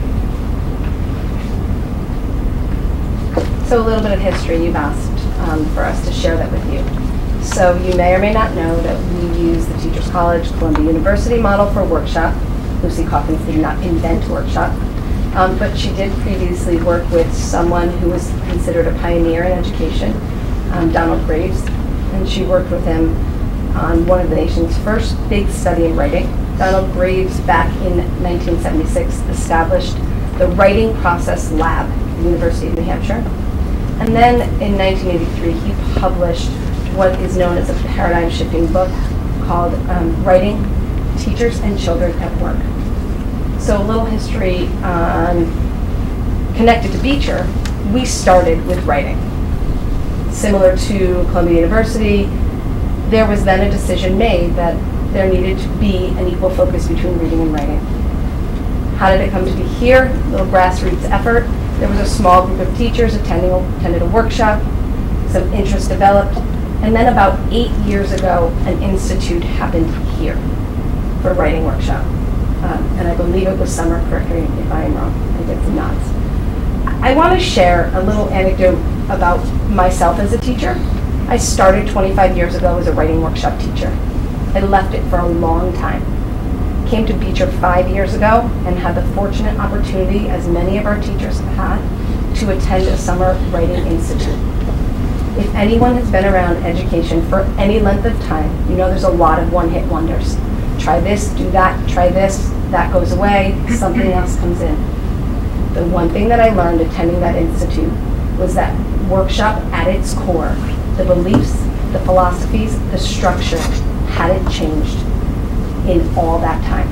So a little bit of history, you've asked for us to share that with you. So you may or may not know that we use the Teachers College Columbia University model for workshop. Lucy Calkins did not invent workshop, but she did previously work with someone who was considered a pioneer in education, Donald Graves, and she worked with him on one of the nation's first big study in writing. Donald Graves, back in 1976, established the Writing Process Lab at the University of New Hampshire. And then in 1983, he published what is known as a paradigm-shifting book called Writing, Teachers and Children at Work. So a little history connected to Beecher. We started with writing. Similar to Columbia University, there was then a decision made that there needed to be an equal focus between reading and writing. How did it come to be here? A little grassroots effort. There was a small group of teachers attended a workshop, some interest developed, and then about 8 years ago, an institute happened here for writing workshop. And I believe it was summer, correct me if I am wrong, I get some nods. I want to share a little anecdote about myself as a teacher. I started 25 years ago as a writing workshop teacher. I left it for a long time. Came to Beecher 5 years ago and had the fortunate opportunity, as many of our teachers have had, to attend a summer writing institute. If anyone has been around education for any length of time, you know there's a lot of one-hit wonders. Try this, do that, try this, that goes away, something else comes in. The one thing that I learned attending that institute was that workshop at its core, the beliefs, the philosophies, the structure, hadn't changed in all that time.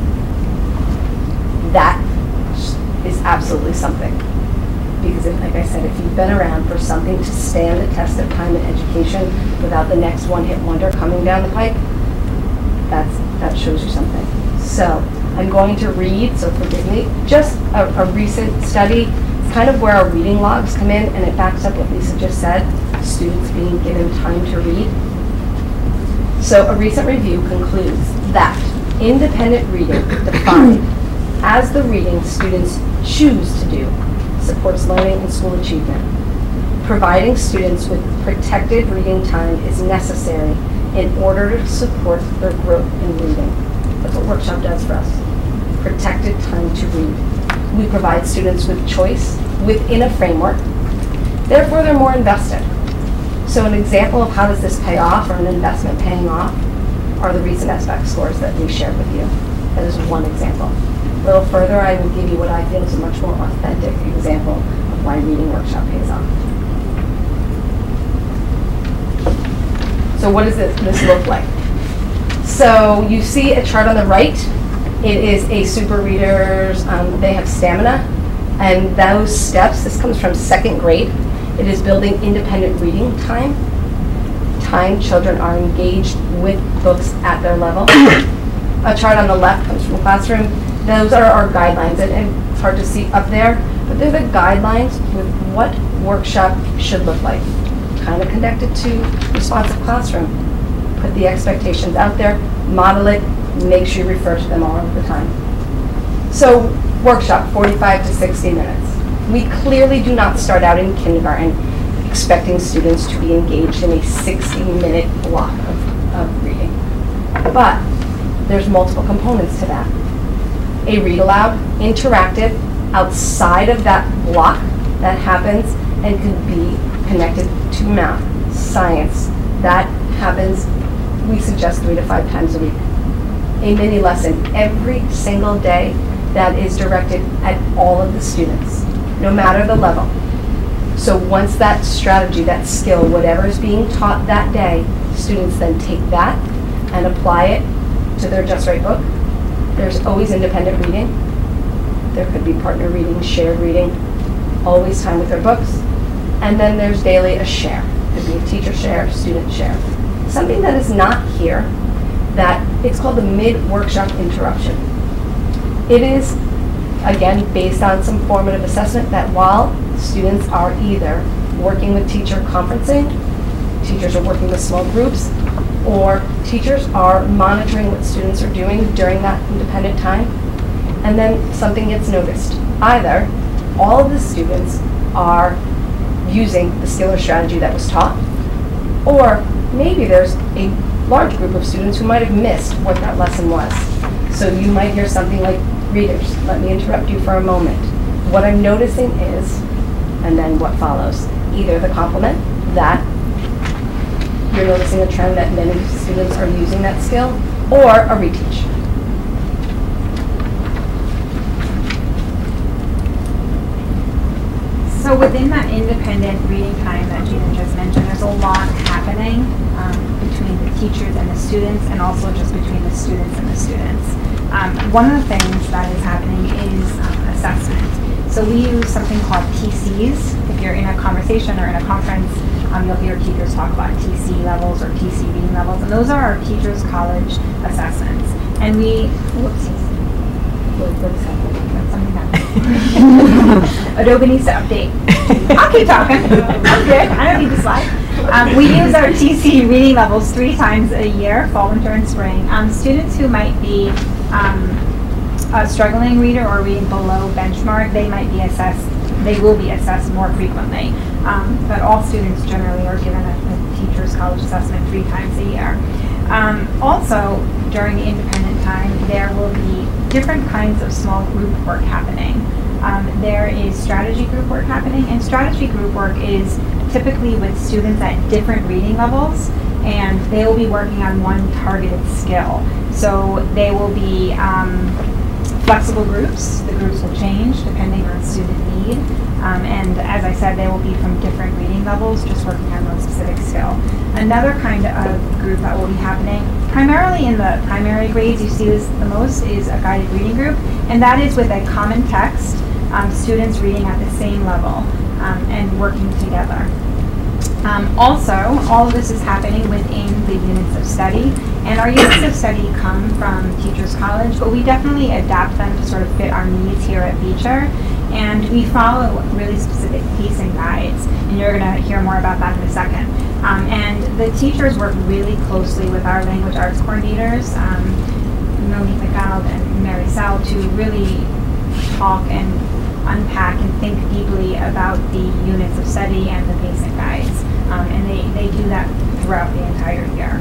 That is absolutely something. Because like I said, if you've been around for something to stand the test of time in education without the next one-hit wonder coming down the pipe, that shows you something. So I'm going to read, so forgive me, just a recent study, kind of where our reading logs come in, and it backs up what Lisa just said, students being given time to read. So a recent review concludes that independent reading, defined as the reading students choose to do, supports learning and school achievement. Providing students with protected reading time is necessary in order to support their growth in reading. That's what Workshop does for us. Protected time to read. We provide students with choice within a framework. Therefore, they're more invested. So an example of how does this pay off, or an investment paying off, are the recent SBAC scores that we shared with you. That is one example. A little further, I will give you what I feel is a much more authentic example of why Reading Workshop pays off. So what does this look like? So you see a chart on the right. It is a super reader's, they have stamina, and those steps, this comes from 2nd grade. It is building independent reading time. Children are engaged with books at their level. A chart on the left comes from classroom. Those are our guidelines, and it's hard to see up there, but they're the guidelines with what workshop should look like. Kind of connected to responsive classroom. Put the expectations out there, model it, make sure you refer to them all of the time. So workshop, 45 to 60 minutes. We clearly do not start out in kindergarten expecting students to be engaged in a 60-minute block of reading. But there's multiple components to that. A read aloud, interactive, outside of that block that happens and can be connected to math, science. That happens, we suggest 3 to 5 times a week. A mini lesson every single day that is directed at all of the students, no matter the level. So once that strategy, that skill, whatever is being taught that day, students then take that and apply it to their Just Right book. There's always independent reading. There could be partner reading, shared reading, always time with their books. And then there's daily a share. It could be a teacher share, student share. Something that is not here, that it's called the mid-workshop interruption. It is, again, based on some formative assessment that while students are either working with teacher conferencing, teachers are working with small groups, or teachers are monitoring what students are doing during that independent time, and then something gets noticed. Either all of the students are using the skill or strategy that was taught, or maybe there's a large group of students who might have missed what that lesson was. So you might hear something like, readers, let me interrupt you for a moment. What I'm noticing is, and then what follows. Either the compliment, that you're noticing a trend that many students are using that skill, or a reteach. So within that independent reading time that Gina just mentioned, there's a lot happening between the teachers and the students, and also just between the students and the students. One of the things that is happening is assessment. So we use something called TCs. If you're in a conversation or in a conference, you'll hear teachers talk about TC levels or TC reading levels, and those are our Teachers College assessments. And we, whoopsies. What's happening? That's something happening. Adobe needs to update. I'll keep talking. I'm good. I don't need the slide. We use our TC reading levels 3 times a year, fall, winter, and spring. Students who might be a struggling reader or reading below benchmark, they might be assessed. They will be assessed more frequently. But all students generally are given a Teachers College assessment 3 times a year. Also, during the independent time, there will be different kinds of small group work happening. There is strategy group work happening, and strategy group work is typically with students at different reading levels, and they will be working on one targeted skill. So they will be flexible groups. The groups will change depending on student need. And as I said, they will be from different reading levels, just working on one specific skill. Another kind of group that will be happening, primarily in the primary grades, you see this the most, is a guided reading group, and that is with a common text, students reading at the same level and working together. Also, all of this is happening within the units of study, and our units of study come from Teachers College, but we definitely adapt them to sort of fit our needs here at Beecher, and we follow really specific pacing guides, and you're going to hear more about that in a second. And the teachers work really closely with our language arts coordinators, Monique McDonald and Mary Sell, to really talk and unpack and think deeply about the units of study and the basic guides. And they do that throughout the entire year.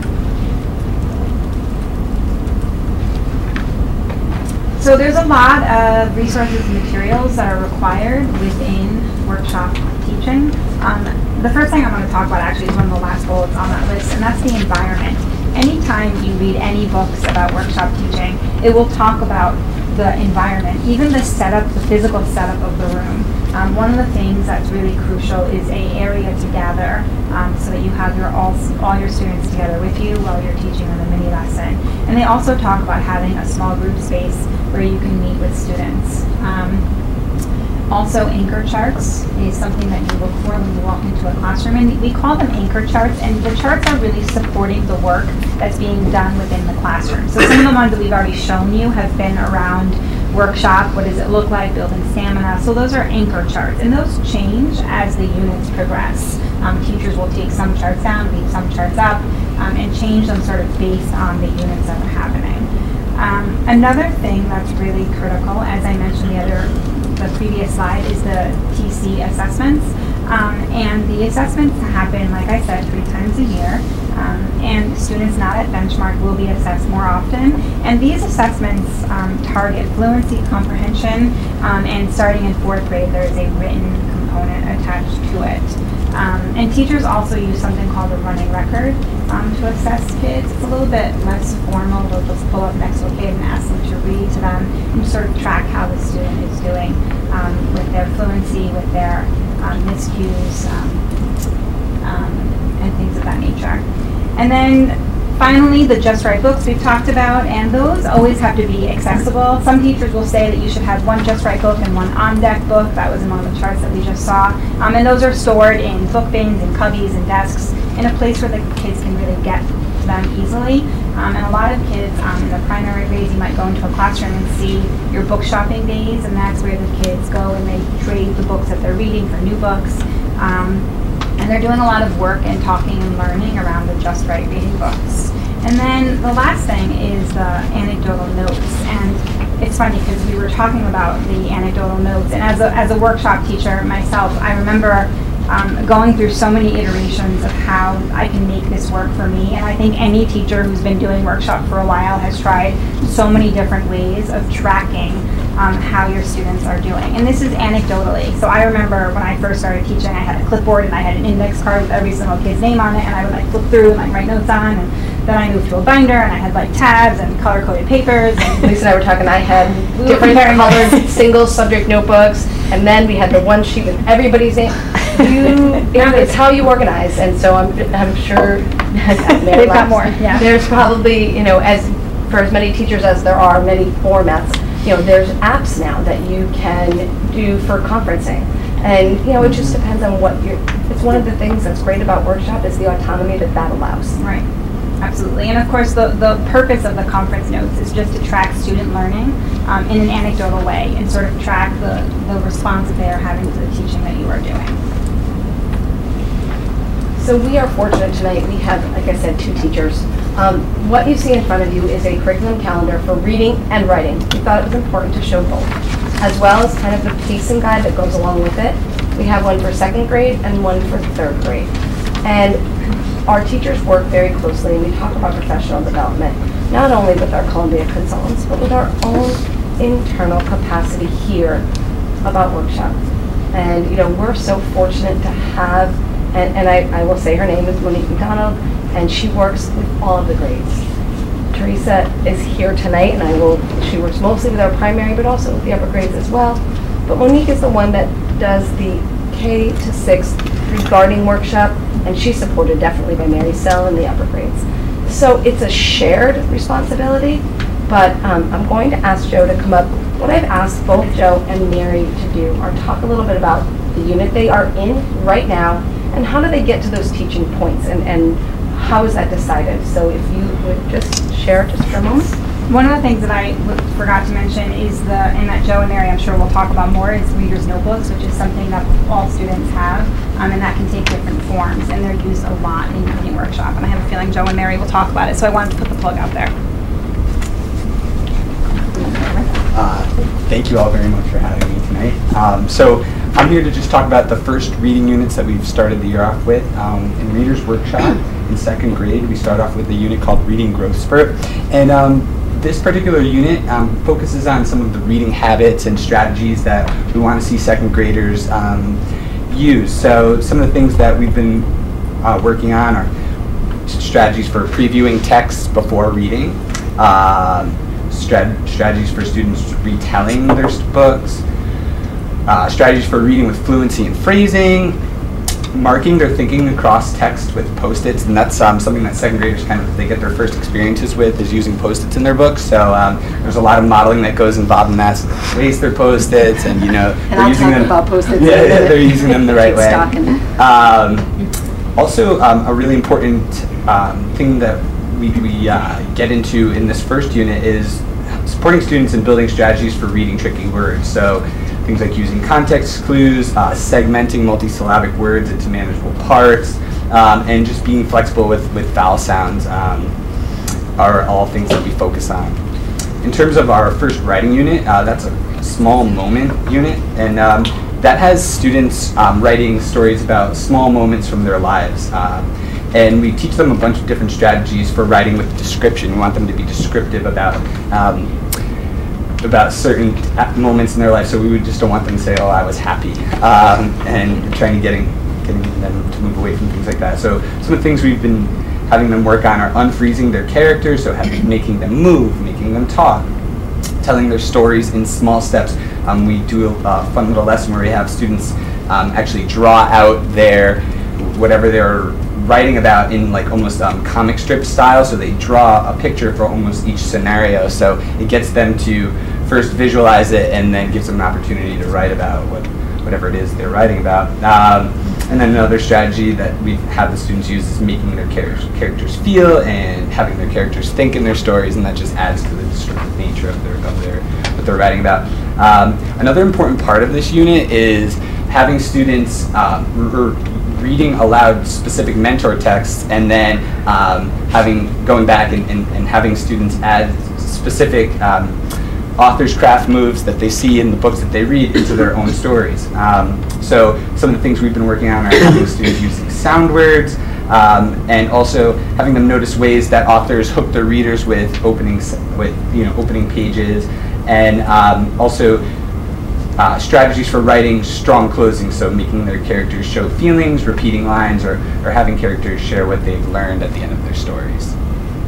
So there's a lot of resources and materials that are required within workshop teaching. The first thing I want to talk about actually is one of the last bullets on that list, and that's the environment. Anytime you read any books about workshop teaching, it will talk about the environment, even the setup, the physical setup of the room. One of the things that's really crucial is an area to gather so that you have all your students together with you while you're teaching them a mini lesson. And they also talk about having a small group space where you can meet with students. Also, anchor charts is something that you look for when you walk into a classroom, and we call them anchor charts, and the charts are really supporting the work that's being done within the classroom. So some of the ones that we've already shown you have been around workshop, what does it look like, building stamina, so those are anchor charts, and those change as the units progress. Teachers will take some charts down, leave some charts up, and change them sort of based on the units that are happening. Another thing that's really critical, as I mentioned the previous slide, is the TC assessments. And the assessments happen, like I said, 3 times a year. And students not at benchmark will be assessed more often. And these assessments target fluency, comprehension, and starting in 4th grade, there is a written component attached to it. And teachers also use something called a running record to assess kids. It's a little bit less formal. They'll just pull up next to a kid and ask them to read to them and sort of track how the student is doing with their fluency, with their miscues, and things of that nature. And then finally, the Just Right books we've talked about, and those always have to be accessible. Some teachers will say that you should have one Just Right book and one on-deck book. That was in one of the charts that we just saw. And those are stored in book bins and cubbies and desks in a place where the kids can really get to them easily. And a lot of kids in the primary grades, you might go into a classroom and see your book shopping days, and that's where the kids go and they trade the books that they're reading for new books. And they're doing a lot of work and talking and learning around the Just Right reading books. And then the last thing is the anecdotal notes. And it's funny because we were talking about the anecdotal notes. And as a workshop teacher myself, I remember going through so many iterations of how I can make this work for me. And I think any teacher who's been doing workshop for a while has tried so many different ways of tracking how your students are doing. And this is anecdotally. So I remember when I first started teaching, I had a clipboard and I had an index card with every single kid's name on it, and I would like flip through and like write notes on, and then I moved to a binder and I had like tabs and color-coded papers. And Lisa and I were talking, I had different colored single subject notebooks, and then we had the one sheet with everybody's name. It's how you organize, and so I'm sure they've got more. Yeah. There's probably, for as many teachers as there are, many formats, there's apps now that you can do for conferencing. And, it just depends on what it's one of the things that's great about workshop is the autonomy that allows. Right. Absolutely. And of course, the purpose of the conference notes is just to track student learning in an anecdotal way and sort of track the response that they are having to the teaching that you are doing. So we are fortunate tonight. We have, like I said, 2 teachers. What you see in front of you is a curriculum calendar for reading and writing. We thought it was important to show both, as well as kind of the pacing guide that goes along with it. We have one for 2nd grade and one for 3rd grade. And our teachers work very closely, and we talk about professional development, not only with our Columbia consultants, but with our own internal capacity here about workshop. And we're so fortunate to have, and I will say her name is Monique McDonald, and she works with all of the grades. Teresa is here tonight, and she works mostly with our primary, but also with the upper grades as well. But Monique is the one that does the K to 6 regarding workshop, and she's supported definitely by Mary Sell in the upper grades. So it's a shared responsibility, but I'm going to ask Joe to come up. What I've asked both Joe and Mary to do are talk a little bit about the unit they are in right now And how do they get to those teaching points, and how is that decided? So if you would just share just for a moment. One of the things that I forgot to mention is and that Joe and Mary, I'm sure we'll talk about more, is readers' notebooks, which is something that all students have, and that can take different forms, and they're used a lot in reading workshop. And I have a feeling Joe and Mary will talk about it, so I wanted to put the plug out there. Thank you all very much for having me tonight. So I'm here to just talk about the first reading units that we've started the year off with. In Readers Workshop in second grade, we start off with a unit called Reading Growth Spurt. And this particular unit focuses on some of the reading habits and strategies that we want to see second graders use. So some of the things that we've been working on are strategies for previewing text before reading, strategies for students retelling their books, strategies for reading with fluency and phrasing, marking their thinking across text with Post-its, and that's something that second graders they get their first experiences with, is using Post-its in their books. So there's a lot of modeling that goes involved in that. So they waste their Post-its, and they're using them. About Post-its. Yeah, they're using them the right way. Also, a really important thing that we get into in this first unit is supporting students in building strategies for reading tricky words. So things like using context clues, segmenting multisyllabic words into manageable parts, and just being flexible with vowel sounds are all things that we focus on. In terms of our first writing unit, that's a small moment unit, and that has students writing stories about small moments from their lives. And we teach them a bunch of different strategies for writing with description. We want them to be descriptive about certain moments in their life, so we just don't want them to say, "Oh, I was happy," and trying to getting them to move away from things like that. So some of the things we've been having them work on are unfreezing their characters, so making them move, making them talk, telling their stories in small steps. We do a fun little lesson where we have students actually draw out whatever they're writing about in almost comic strip style, so they draw a picture for almost each scenario, so it gets them to first visualize it and then gives them an opportunity to write about whatever it is they're writing about. And then another strategy that we have the students use is making their characters feel and having their characters think in their stories, and that just adds to the descriptive nature of what they're writing about. Another important part of this unit is having students reading aloud specific mentor texts, and then going back and having students add specific author's craft moves that they see in the books that they read into their own stories. So some of the things we've been working on are having students using sound words, and also having them notice ways that authors hook their readers with opening pages, and also strategies for writing strong closing, so making their characters show feelings, repeating lines, or having characters share what they've learned at the end of their stories.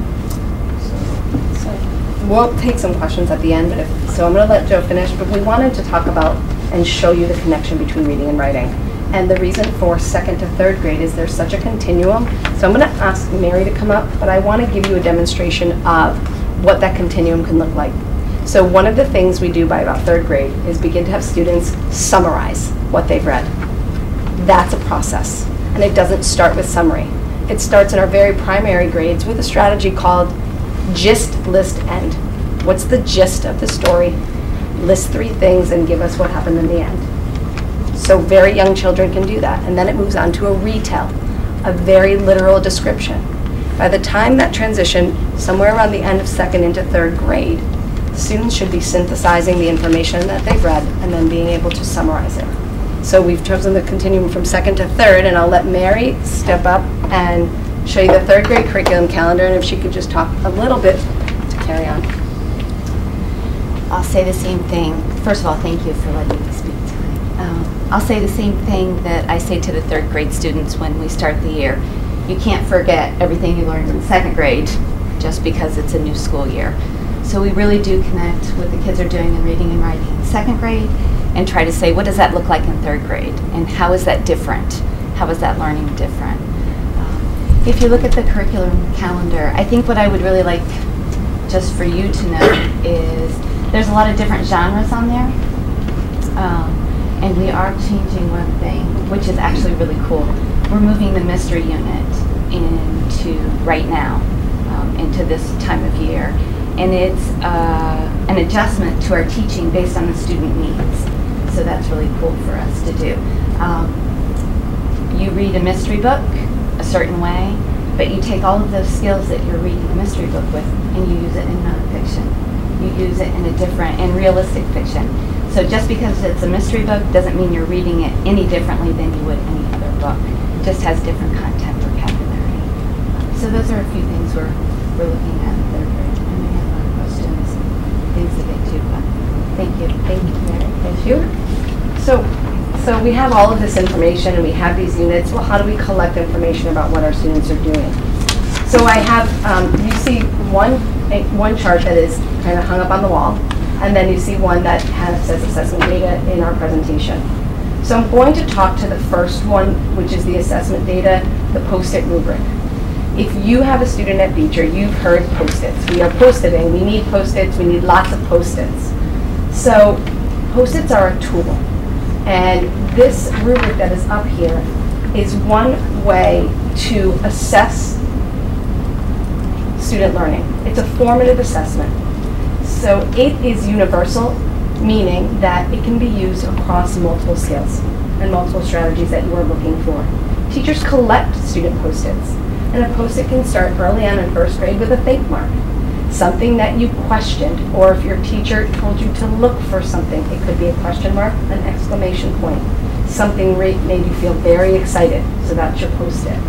So we'll take some questions at the end, so I'm going to let Joe finish, but we wanted to talk about and show you the connection between reading and writing. And the reason for second to third grade is there's such a continuum. So I'm going to ask Mary to come up, but I want to give you a demonstration of what that continuum can look like. So one of the things we do by about third grade is begin to have students summarize what they've read. That's a process, and it doesn't start with summary. It starts in our very primary grades with a strategy called gist, list, end. What's the gist of the story? List 3 things and give us what happened in the end. So very young children can do that, and then it moves on to a retell, a very literal description. By the time that transition, somewhere around the end of second into third grade, students should be synthesizing the information that they've read and then being able to summarize it. So we've chosen the continuum from second to third, and I'll let Mary step up and show you the third grade curriculum calendar, and if she could just talk a little bit to carry on. I'll say the same thing. First of all, thank you for letting me speak tonight. I'll say the same thing that I say to the third grade students when we start the year. You can't forget everything you learned in second grade just because it's a new school year. So we really do connect what the kids are doing in reading and writing in second grade and try to say, what does that look like in third grade? And how is that different? How is that learning different? If you look at the curriculum calendar, I think what I would really like just for you to know is there's a lot of different genres on there. And we are changing one thing, which is actually really cool. we're moving the mystery unit into right now, into this time of year. And it's an adjustment to our teaching based on the student needs. So that's really cool for us to do. You read a mystery book a certain way, but you take all of those skills that you're reading the mystery book with and you use it in nonfiction. You use it in a different, in realistic fiction. So just because it's a mystery book doesn't mean you're reading it any differently than you would any other book. It just has different content vocabulary. So those are a few things we're looking at. And we have a lot of questions, things to get to. But thank you. Thank you, Mary. Thank you. So we have all of this information and we have these units. Well, how do we collect information about what our students are doing? So I have, you see one chart that is kind of hung up on the wall, and then you see one that says assessment data in our presentation. So I'm going to talk to the first one, which is the assessment data, the post-it rubric. If you have a student at Beecher, you've heard post-its. We are post-iting. We need post-its. We need lots of post-its. So post-its are a tool. And this rubric that is up here is one way to assess student learning. It's a formative assessment. So it is universal, meaning that it can be used across multiple skills and multiple strategies that you are looking for. Teachers collect student post-its, and a post-it can start early on in first grade with a think mark. Something that you questioned, or if your teacher told you to look for something, it could be a question mark, an exclamation point. Something made you feel very excited, so that's your post-it.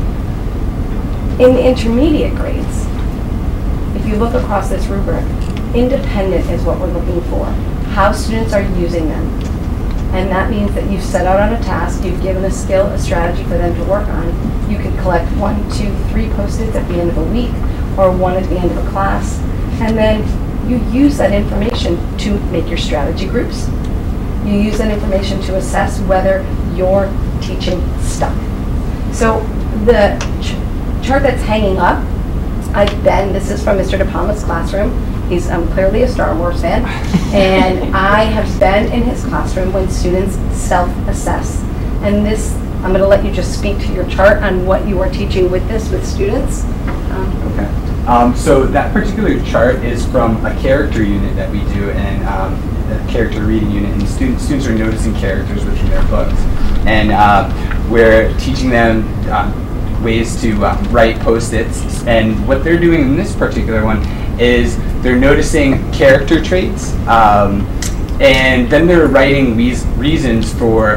In the intermediate grades, if you look across this rubric, independent is what we're looking for. How students are using them. And that means that you've set out on a task, you've given a skill, a strategy for them to work on. You can collect 1, 2, 3 post-its at the end of a week, or one at the end of a class, and then you use that information to make your strategy groups. You use that information to assess whether you're teaching stuck. So the chart that's hanging up, this is from Mr. De Palma's classroom. He's clearly a Star Wars fan, and I have been in his classroom when students self-assess. And this, I'm going to let you just speak to your chart on what you are teaching with this with students. Okay. So that particular chart is from a character unit that we do, and a character reading unit, and students are noticing characters within their books. And we're teaching them ways to write post-its, and what they're doing in this particular one is they're noticing character traits, and then they're writing reasons for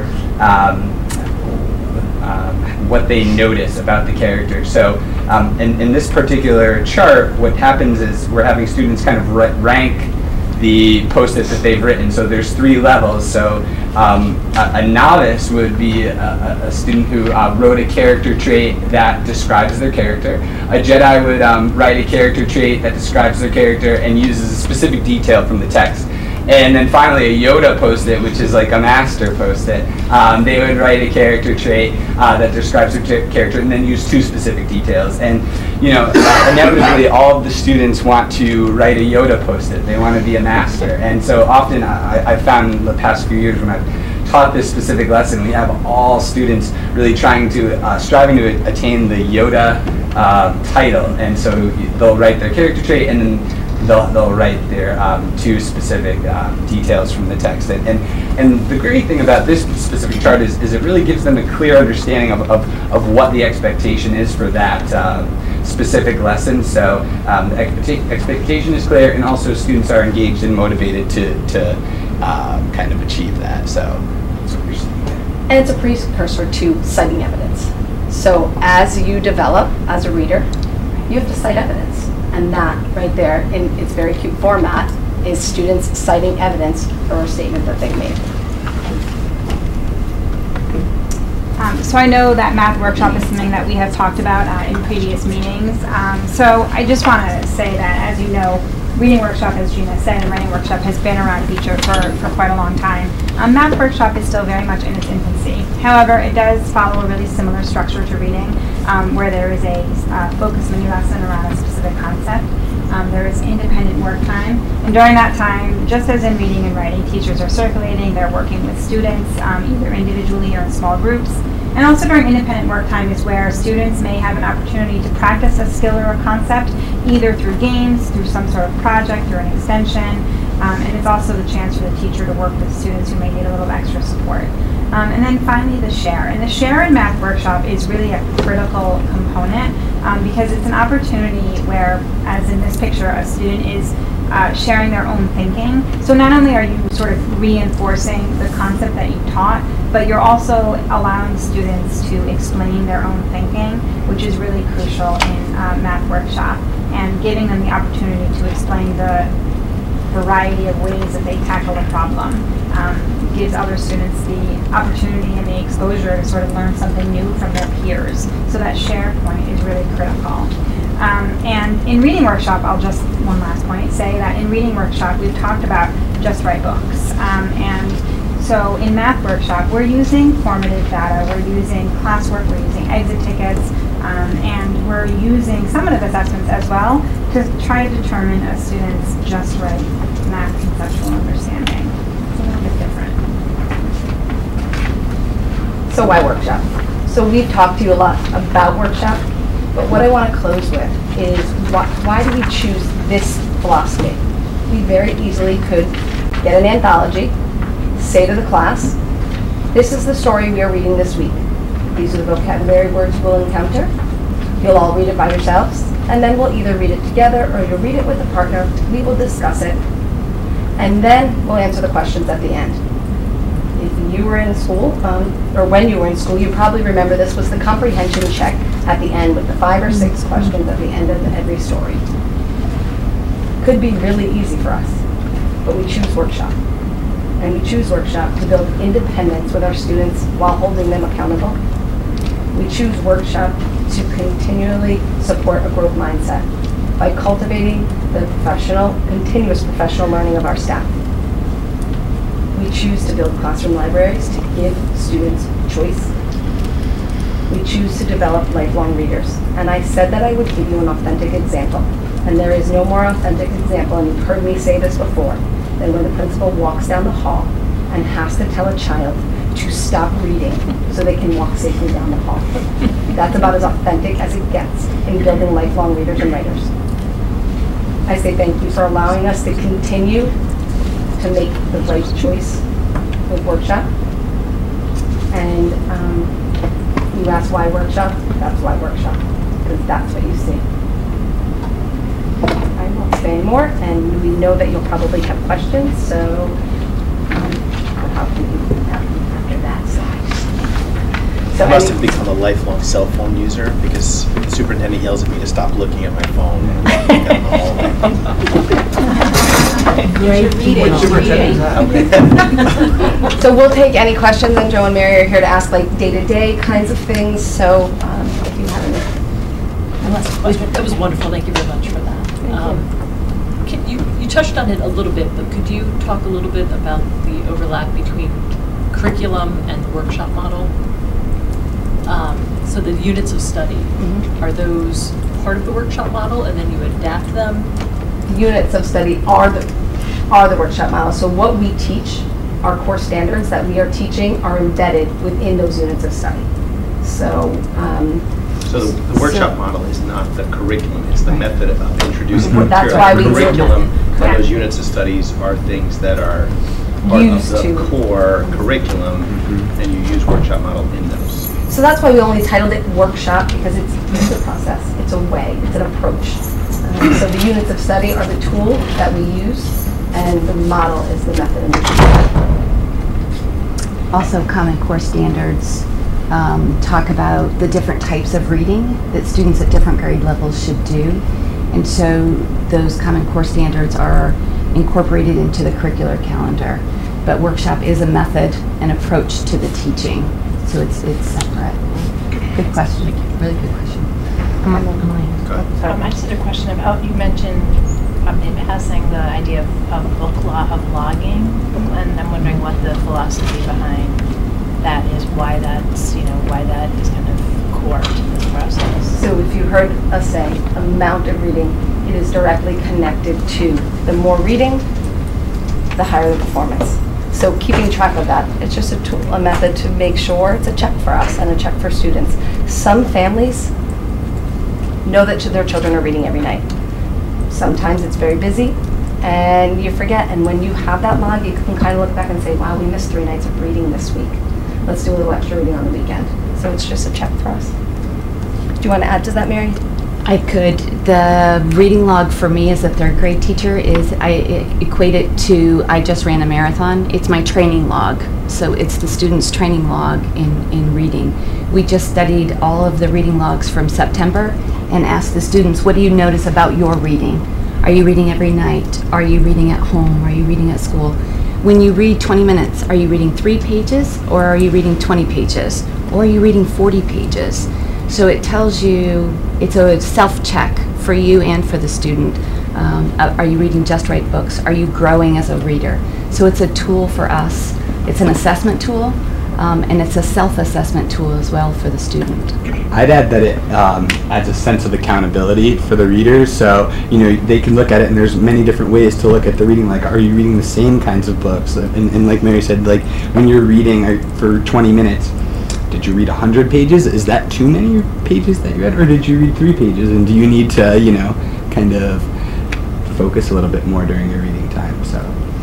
what they notice about the character. So in this particular chart, what happens is we're having students kind of rank the post-its that they've written. So there's 3 levels. So a novice would be a student who wrote a character trait that describes their character. A Jedi would write a character trait that describes their character and uses a specific detail from the text. And then finally a Yoda post-it, which is like a master post-it. They would write a character trait that describes their character and then use 2 specific details. And you know, inevitably all of the students want to write a Yoda post-it. They want to be a master. And so often I've found in the past few years when I've taught this specific lesson, we have all students really striving to attain the Yoda title. And so they'll write their character trait and then they'll write their 2 specific details from the text. And the great thing about this specific chart is it really gives them a clear understanding of what the expectation is for that specific lesson. So the expectation is clear, and also students are engaged and motivated to kind of achieve that. So that's what we're seeing there. And it's a precursor to citing evidence. So as you develop as a reader, you have to cite evidence. And that right there, in its very cute format, is students citing evidence for a statement that they made. So I know that math workshop is something that we have talked about in previous meetings. So I just want to say that, as you know, reading workshop, as Gina said, and writing workshop has been around Beecher for quite a long time. Math workshop is still very much in its infancy. However, it does follow a really similar structure to reading, where there is a focus mini lesson around a specific concept. There is independent work time, and during that time, just as in reading and writing, teachers are circulating, they're working with students, either individually or in small groups, And also during independent work time is where students may have an opportunity to practice a skill or a concept, either through games, through some sort of project or an extension, and it's also the chance for the teacher to work with students who may need a little extra support. And then finally the share. And the share in math workshop is really a critical component because it's an opportunity where, as in this picture, a student is sharing their own thinking. So not only are you sort of reinforcing the concept that you taught, but you're also allowing students to explain their own thinking, which is really crucial in math workshop, and giving them the opportunity to explain the variety of ways that they tackle a problem. Gives other students the opportunity and the exposure to sort of learn something new from their peers. So that share point is really critical. And in reading workshop, I'll just, one last point, say that in reading workshop, we've talked about just right books. And so in math workshop, we're using formative data, we're using classwork, we're using exit tickets, and we're using summative assessments as well to try to determine a student's just right math conceptual understanding. It's a little bit different. So why workshop? So we've talked to you a lot about workshop, but what I want to close with is why do we choose this philosophy? We very easily could get an anthology, say to the class, this is the story we are reading this week. These are the vocabulary words we'll encounter. You'll all read it by yourselves, and then we'll either read it together or you'll read it with a partner. We will discuss it, and then we'll answer the questions at the end. If you were in school, or when you were in school, you probably remember this was the comprehension check at the end with the 5 or 6 questions at the end of every story. Could be really easy for us, but we choose workshop. And we choose workshop to build independence with our students while holding them accountable. We choose workshop to continually support a growth mindset by cultivating the continuous professional learning of our staff. We choose to build classroom libraries to give students choice. We choose to develop lifelong readers. And I said that I would give you an authentic example. And there is no more authentic example, and you've heard me say this before, than when the principal walks down the hall and has to tell a child to stop reading so they can walk safely down the hall. That's about as authentic as it gets in building lifelong readers and writers. I say thank you for allowing us to continue to make the right choice with workshop. And you ask why workshop? That's why workshop, because that's what you see. I won't say anymore, and we know that you'll probably have questions, so how can you after that slide? I must have become a lifelong cell phone user because the superintendent yells at me to stop looking at my phone. Great reading. So we'll take any questions, and Joe and Mary are here to ask like day-to-day kinds of things, so if you have any. That was wonderful. Thank you very much for that. You touched on it a little bit, but could you talk a little bit about the overlap between curriculum and the workshop model? So the units of study, are those part of the workshop model, and then you adapt them? Units of study are the workshop model. So what we teach, our core standards that we are teaching, are embedded within those units of study. So. So the workshop model is not the curriculum, it's the method of introducing the That's why we curriculum. And those units of studies are things that are part of the core curriculum, and you use workshop model in those. So that's why we only titled it workshop, because it's a process, it's a way, it's an approach. So the units of study are the tool that we use, and the model is the method in which we do it. Also, Common Core standards talk about the different types of reading that students at different grade levels should do. And so those Common Core standards are incorporated into the curricular calendar. But workshop is a method and approach to the teaching. So it's separate. Good question. Really good question. I just had a question about, you mentioned in passing the idea of logging, and I'm wondering what the philosophy behind that is, why that is kind of core to this process. So if you heard us say amount of reading, it is directly connected to the more reading, the higher the performance. So keeping track of that, it's just a tool, a method to make sure it's a check for us and a check for students. Some families know that their children are reading every night. Sometimes it's very busy and you forget, and when you have that log, you can kind of look back and say, wow, we missed 3 nights of reading this week. Let's do a little extra reading on the weekend. So it's just a check for us. Do you want to add to that, Mary? I could. The reading log for me as a 3rd grade teacher is, I equate it to, I just ran a marathon. It's my training log. So it's the students' training log in reading. We just studied all of the reading logs from September and asked the students, what do you notice about your reading? Are you reading every night? Are you reading at home? Are you reading at school? When you read 20 minutes, are you reading 3 pages or are you reading 20 pages? Or are you reading 40 pages? So it tells you, it's a self-check for you and for the student. Are you reading just right books? Are you growing as a reader? So it's a tool for us. It's an assessment tool, and it's a self-assessment tool as well for the student. I'd add that it adds a sense of accountability for the readers. So, you know, they can look at it, and there's many different ways to look at the reading. Like, are you reading the same kinds of books? And like Mary said, like, when you're reading for 20 minutes, did you read 100 pages? Is that too many pages that you read? Or did you read 3 pages? And do you need to, you know, kind of focus a little bit more during your reading time? So,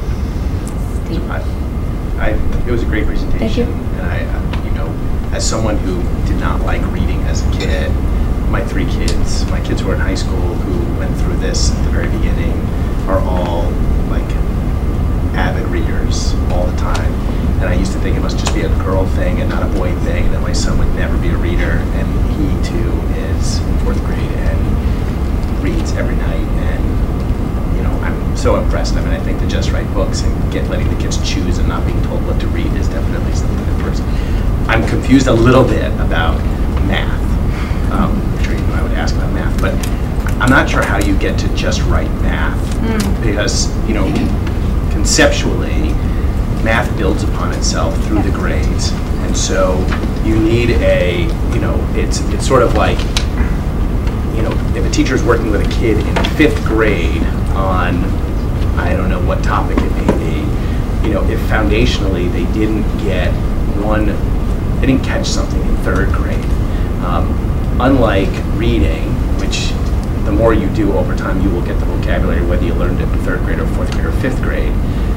it was a great presentation. Thank you. And I, you know, as someone who did not like reading as a kid, my 3 kids, my kids who are in high school who went through this at the very beginning, are all like avid readers all the time. And I used to think it must just be a girl thing and not a boy thing, that my son would never be a reader. And he too is in 4th grade and reads every night. And, you know, I'm so impressed. I mean, I think the Just Right books and letting the kids choose and not being told what to read is definitely something that I'm confused a little bit about math. I'm sure you know I would ask about math, but I'm not sure how you get to just right math. Because, you know, conceptually, math builds upon itself through the grades, and so you need a, you know, it's sort of like, you know, if a teacher's working with a kid in 5th grade on, I don't know what topic it may be, you know, if foundationally they didn't catch something in 3rd grade, unlike reading, which the more you do over time, you will get the vocabulary, whether you learned it in 3rd grade or 4th grade or 5th grade.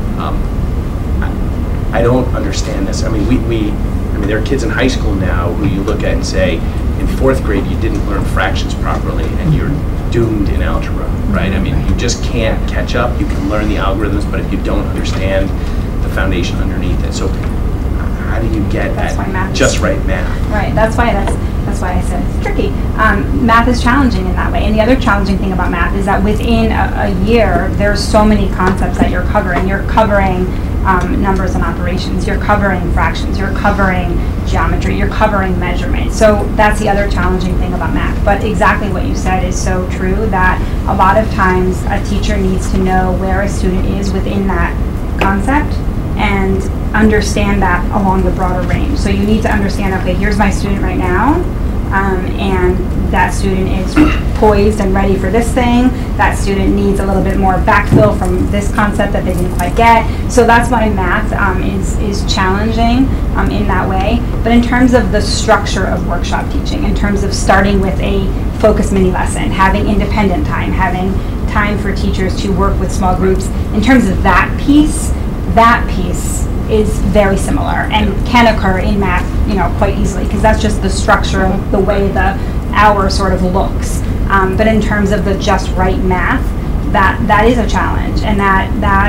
I don't understand this. I mean, I mean, there are kids in high school now who you look at and say, in 4th grade you didn't learn fractions properly and you're doomed in algebra, right? I mean, you just can't catch up. You can learn the algorithms, but if you don't understand the foundation underneath it, so how do you get at just right math? Right. That's why I said it's tricky. Math is challenging in that way. And the other challenging thing about math is that within a year, there's so many concepts that you're covering. You're covering numbers and operations. You're covering fractions. You're covering geometry. You're covering measurement. So that's the other challenging thing about math. But exactly what you said is so true, that a lot of times a teacher needs to know where a student is within that concept and understand that along the broader range. So you need to understand, okay, here's my student right now, and that student is poised and ready for this thing. That student needs a little bit more backfill from this concept that they didn't quite get. So that's why math is challenging in that way. But in terms of the structure of workshop teaching, in terms of starting with a focused mini lesson, having independent time, having time for teachers to work with small groups, in terms of that piece is very similar and can occur in math, you know, quite easily, because that's just the structure of the way the hour sort of looks. But in terms of the just right math, that is a challenge, and that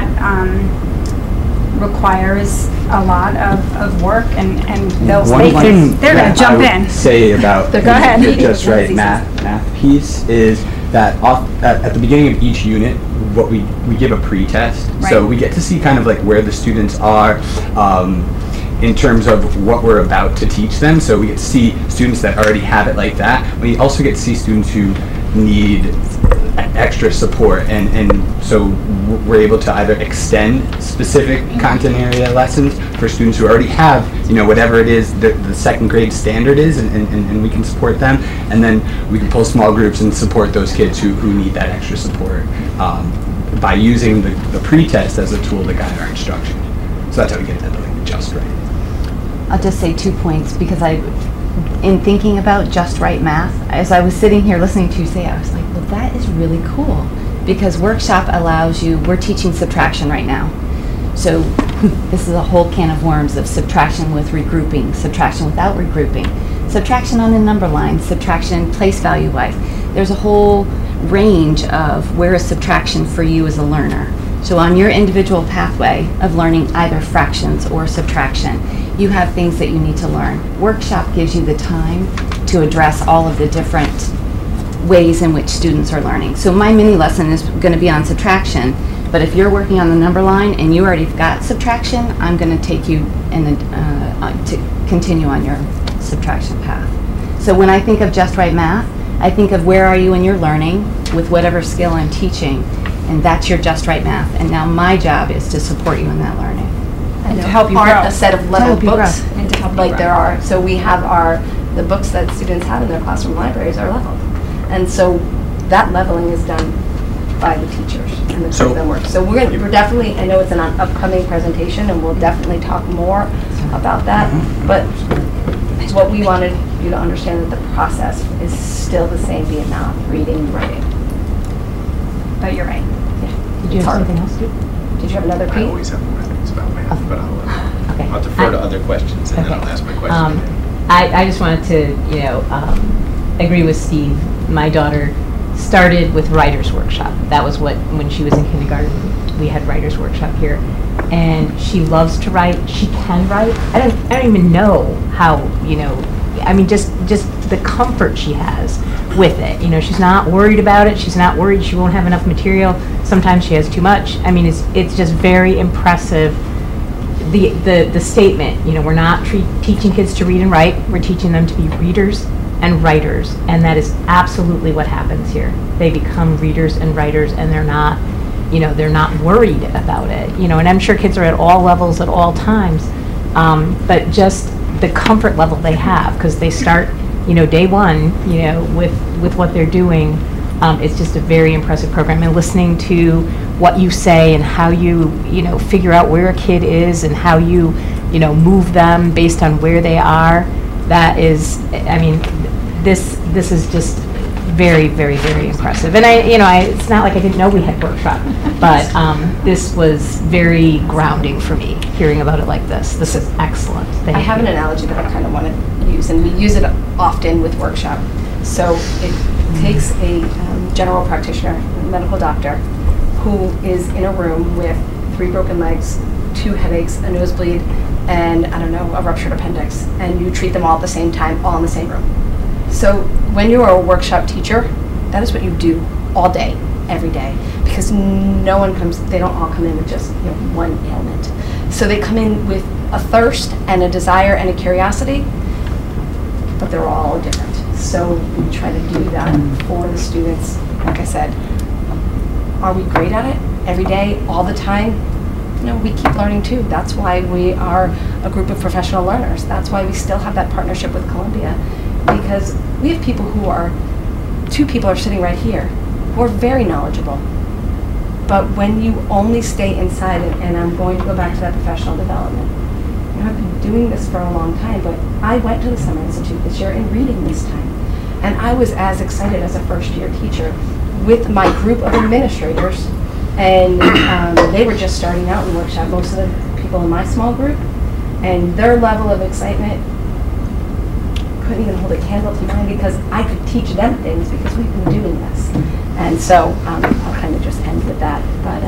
requires a lot of work, and they're going to jump in. Say about Go ahead. The just right math piece is that at the beginning of each unit, what we give a pre-test, right. So we get to see kind of like where the students are in terms of what we're about to teach them. So we get to see students that already have it like that. We also get to see students who need extra support, and so we're able to either extend specific content area lessons for students who already have, you know, whatever it is the 2nd grade standard is, and we can support them, and then we can pull small groups and support those kids who need that extra support by using the pre-test as a tool to guide our instruction. So that's how we get to like just right. I'll just say 2 points because in thinking about just right math, as I was sitting here listening to you say, I was like, well, that is really cool because workshop allows you, we're teaching subtraction right now. So this is a whole can of worms of subtraction with regrouping, subtraction without regrouping, subtraction on a number line, subtraction place value wise. There's a whole range of where is subtraction for you as a learner. So on your individual pathway of learning either fractions or subtraction, you have things that you need to learn. Workshop gives you the time to address all of the different ways in which students are learning. So my mini lesson is going to be on subtraction, but if you're working on the number line and you already got subtraction, I'm going to take you to continue on your subtraction path. So when I think of just right math, I think of where are you in your learning with whatever skill I'm teaching, and that's your just right math. And now my job is to support you in that learning. And to help you grow. A set of level books and to help like there are. So we have the books that students have in their classroom libraries are leveled. And so that leveling is done by the teachers and the curriculum work. So we're definitely, I know it's an upcoming presentation and we'll definitely talk more about that, but what we wanted you to understand that the process is still the same, be it math, reading, writing. But you're right. Yeah. Did you have something else, Did you have another piece? I always have more things about math, but I'll defer to other questions and then I'll ask my question. I just wanted to, agree with Steve. My daughter started with writer's workshop. That was when she was in kindergarten, we had writer's workshop here. And she loves to write. She can write. I don't even know how, I mean, just the comfort she has with it. She's not worried about it. She's not worried she won't have enough material. Sometimes she has too much. I mean, it's just very impressive. The statement, we're not teaching kids to read and write. We're teaching them to be readers and writers, and that is absolutely what happens here. They become readers and writers, and they're not worried about it. And I'm sure kids are at all levels at all times, but just the comfort level they have because they start, day one, with what they're doing. It's just a very impressive program, and listening to what you say and how you, figure out where a kid is and how you, move them based on where they are. That is, I mean, this is just very, very, very impressive. And it's not like I didn't know we had workshop, but this was very grounding for me, hearing about it like this. This is excellent. I have an analogy that I kind of want to use, and we use it often with workshop. So it takes a general practitioner, a medical doctor, who is in a room with 3 broken legs, 2 headaches, a nosebleed, and I don't know, a ruptured appendix, and you treat them all at the same time, all in the same room. So when you are a workshop teacher, that is what you do all day, every day, because no one comes, they don't all come in with just one ailment. So they come in with a thirst and a desire and a curiosity, but they're all different. So we try to do that for the students. Like I said, are we great at it every day, all the time? We keep learning too. That's why we are a group of professional learners. That's why we still have that partnership with Columbia, because we have people who are, 2 people are sitting right here, who are very knowledgeable. But when you only stay inside it, and I'm going to go back to that professional development, I've been doing this for a long time, but I went to the Summer Institute this year in reading this time. And I was as excited as a first-year teacher with my group of administrators. And they were just starting out in workshop, most of the people in my small group, and their level of excitement couldn't even hold a candle to mine because I could teach them things because we've been doing this. And so I'll kind of just end with that. But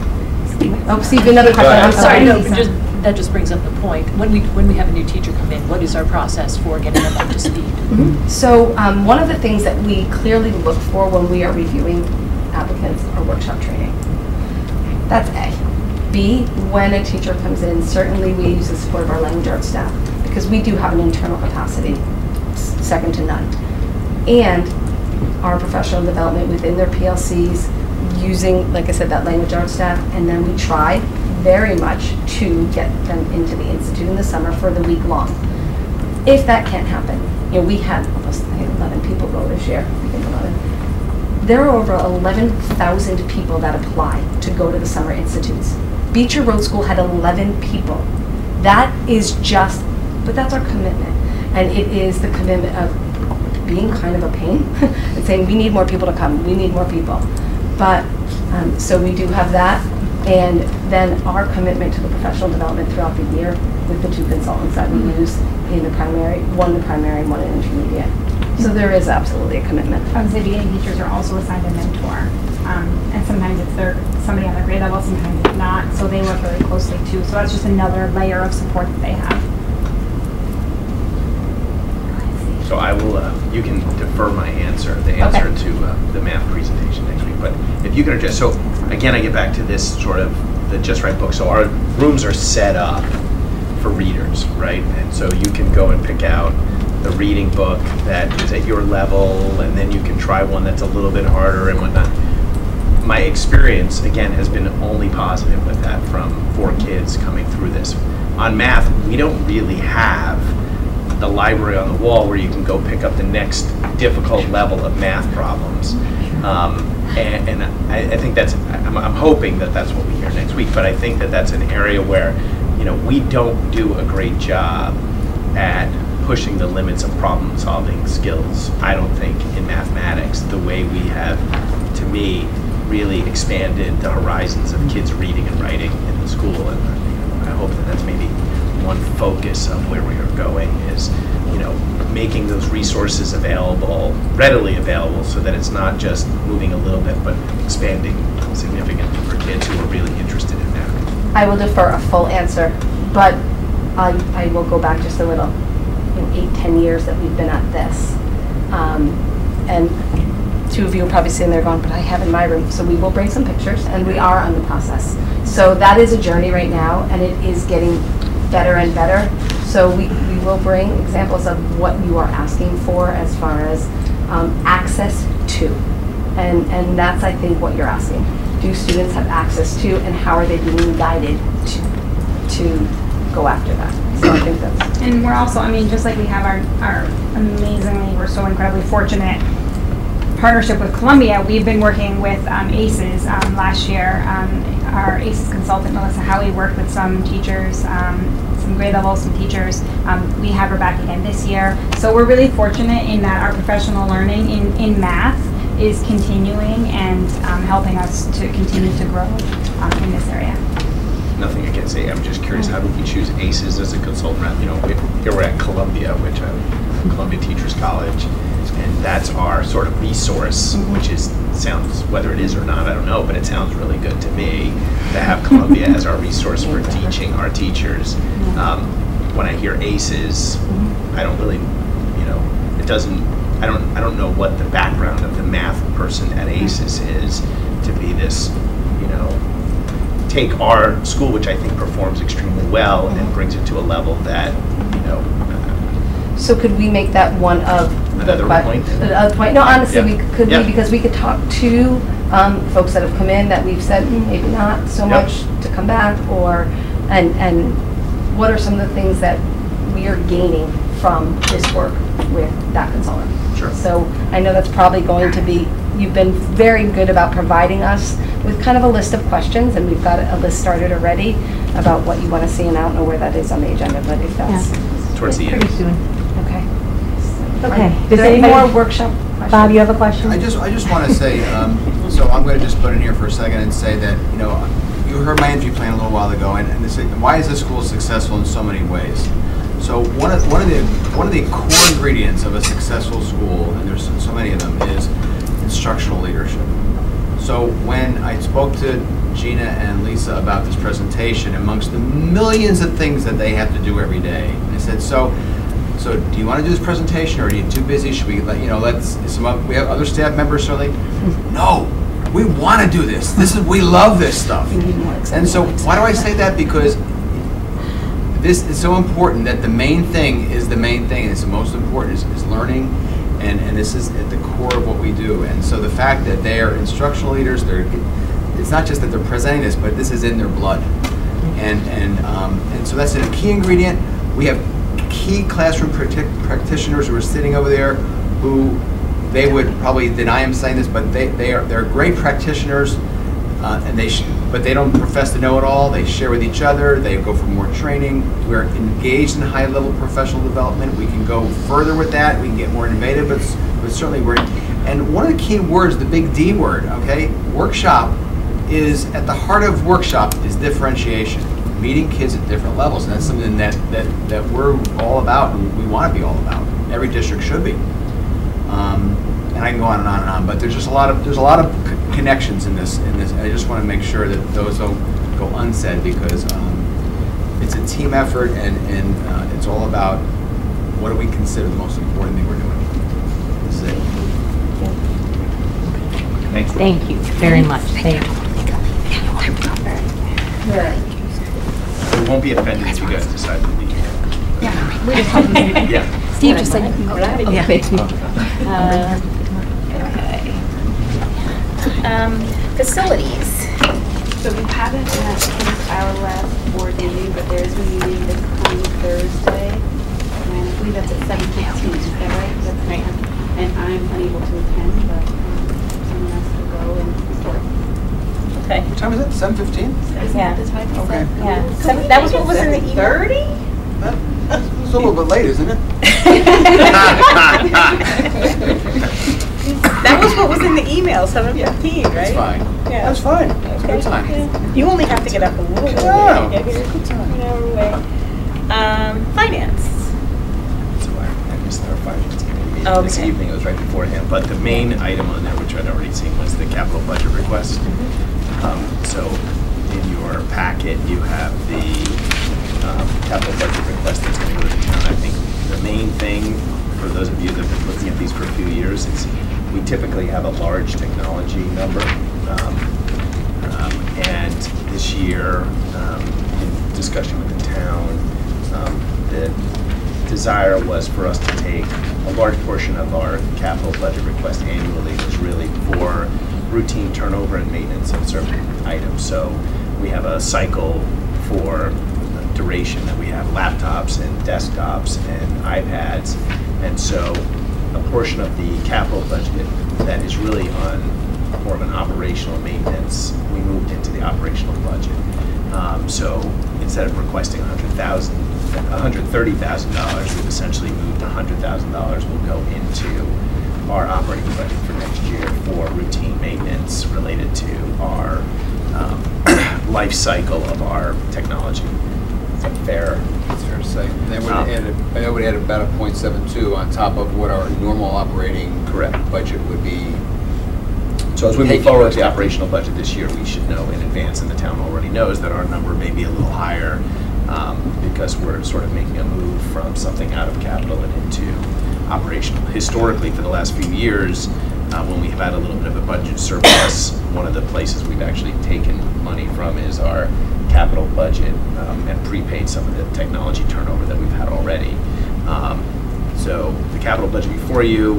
Steve, another question. I'm sorry. No, that just brings up the point. When we have a new teacher come in, what is our process for getting them up to speed? Mm-hmm. So one of the things that we clearly look for when we are reviewing applicants are workshop training. That's A. B, when a teacher comes in, certainly we use the support of our language arts staff because we do have an internal capacity, second to none. And our professional development within their PLCs using, like I said, that language arts staff, and then we try very much to get them into the Institute in the summer for the week long. If that can't happen, we had almost 11 people go this year, I think 11. There are over 11,000 people that apply to go to the summer institutes. Beecher Road School had 11 people. That is just, but that's our commitment. And it is the commitment of being kind of a pain and saying, we need more people to come, we need more people. But, so we do have that. And then our commitment to the professional development throughout the year with the 2 consultants that we use in the primary, one in intermediate. So there is absolutely a commitment. I would say beginning teachers are also assigned a mentor. And sometimes it's somebody on their grade level, sometimes it's not. So they work really closely too. So that's just another layer of support that they have. So I will, you can defer the answer to the math presentation next week. But if you could address, so again, I get back to this sort of the Just Right book. So our rooms are set up for readers, right? And so you can go and pick out the reading book that is at your level, and then you can try one that's a little bit harder and whatnot. My experience, again, has been only positive with that from 4 kids coming through this. On math, we don't really have the library on the wall where you can go pick up the next difficult level of math problems. And I think that's, I'm hoping that that's what we hear next week, but I think that that's an area where, you know, we don't do a great job at pushing the limits of problem solving skills, I don't think, in mathematics, the way we have, to me, really expanded the horizons of kids reading and writing in the school. And I hope that that's maybe one focus of where we are going is, you know, making those resources available, readily available, so that it's not just moving a little bit, but expanding significantly for kids who are really interested in that. I will defer a full answer, but I will go back just a little. 8-10 years that we've been at this, and 2 of you are probably sitting there going, but I have in my room. So we will bring some pictures, and we are on the process. So that is a journey right now, and it is getting better and better. So we will bring examples of what you are asking for as far as access to, and that's, I think, what you're asking. Do students have access to, and how are they being guided to go after that? So I think that's. And we're also, I mean, just like we have our amazingly, we're so incredibly fortunate partnership with Columbia, we've been working with ACES last year. Our ACES consultant, Melissa Howie, worked with some teachers, some grade level, some teachers. We have her back again this year. So we're really fortunate in that our professional learning in math is continuing and helping us to continue to grow in this area. Nothing I can say. I'm just curious, how do we choose ACES as a consultant? You know, here we're at Columbia, which Columbia Teachers College, and that's our sort of resource, which sounds, whether it is or not, I don't know, but it sounds really good to me to have Columbia as our resource for teaching our teachers. When I hear ACES, I don't really, you know, it doesn't, I don't know what the background of the math person at ACES is to be this, you know, take our school, which I think performs extremely well, and brings it to a level that, you know. So could we make that one of another point? Another point? No, honestly, we could be, because we could talk to folks that have come in that we've said maybe not so much to come back, or and what are some of the things that we are gaining from this work with that consultant? Sure. So I know that's probably going to be. You've been very good about providing us with kind of a list of questions, and we've got a list started already about what you want to see, and I don't know where that is on the agenda, but if that's towards the end. Pretty soon. Okay. Okay. Is there any more workshop questions? Bob, you have a question? I just want to say, so I'm going to just put in here for a second and say that, you know, you heard my entry plan a little while ago, and they say, why is this school successful in so many ways? So one of the core ingredients of a successful school, and there's so many of them, is instructional leadership. So when I spoke to Gina and Lisa about this presentation, amongst the millions of things that they have to do every day, I said, so do you want to do this presentation, or are you too busy? Should we let, you know, we have other staff members certainly. No, we want to do this. We love this stuff. And so why do I say that? Because this is so important that the main thing is the main thing. It's the most important is learning. And this is at the core of what we do. And so the fact that they are instructional leaders, it's not just that they're presenting this, but this is in their blood. And so that's a key ingredient. We have key classroom practitioners who are sitting over there who they would probably deny I'm saying this, but they're great practitioners. and but they don't profess to know it all. They share with each other. They go for more training. We're engaged in high-level professional development. We can go further with that. We can get more innovative, but certainly we're. And one of the key words, the big D word, okay, workshop, is at the heart of workshop is differentiation, meeting kids at different levels, and that's something that we're all about and we want to be all about. Every district should be. And I can go on and on and on, but there's a lot of connections in this. I just want to make sure that those don't go unsaid, because it's a team effort, and it's all about what do we consider the most important thing we're doing. This is it. Thanks. Thank you very much. Thank you. We won't be offended if you guys decide to leave. Yeah. Steve just said you can go. Facilities. So we haven't met since our last board meeting, but there is a meeting this coming Thursday, and I believe that's at 7:15. Is that right? That's right. And I'm unable to attend, but someone else will go and support. Okay. What time is it? 7:15? Yeah. That's right. Okay. Yeah. That was what was in the email. 30? It's a little bit late, isn't it? That was what was in the email, 7:15, right? That's fine. Yeah. That's fine. It's a good time. Yeah. You only have to get up a little bit. Yeah. Get here an hour away. Finance. So I missed our finance committee meeting this Okay. evening. It was right beforehand. But the main item on there, which I'd already seen, was the capital budget request. So in your packet, you have the capital budget request that's going to go to the town. I think the main thing for those of you that have been looking at these for a few years is we typically have a large technology number. And this year, in discussion with the town, the desire was for us to take a large portion of our capital budget request annually was really for routine turnover and maintenance of certain items. So we have a cycle for duration that we have laptops and desktops and iPads, and so a portion of the capital budget that is really on more of an operational maintenance, we moved into the operational budget. So instead of requesting $130,000, we've essentially moved $100,000 will go into our operating budget for next year for routine maintenance related to our life cycle of our technology. Is that fair? It's fair to say. And then I know we had about a 0.72 on top of what our normal operating budget would be. So as we move forward with the operational budget this year, we should know in advance, and the town already knows, that our number may be a little higher because we're sort of making a move from something out of capital and into operational. Historically, for the last few years, when we have had a little bit of a budget surplus, one of the places we've actually taken money from is our capital budget and prepaid some of the technology turnover that we've had already. So the capital budget before you,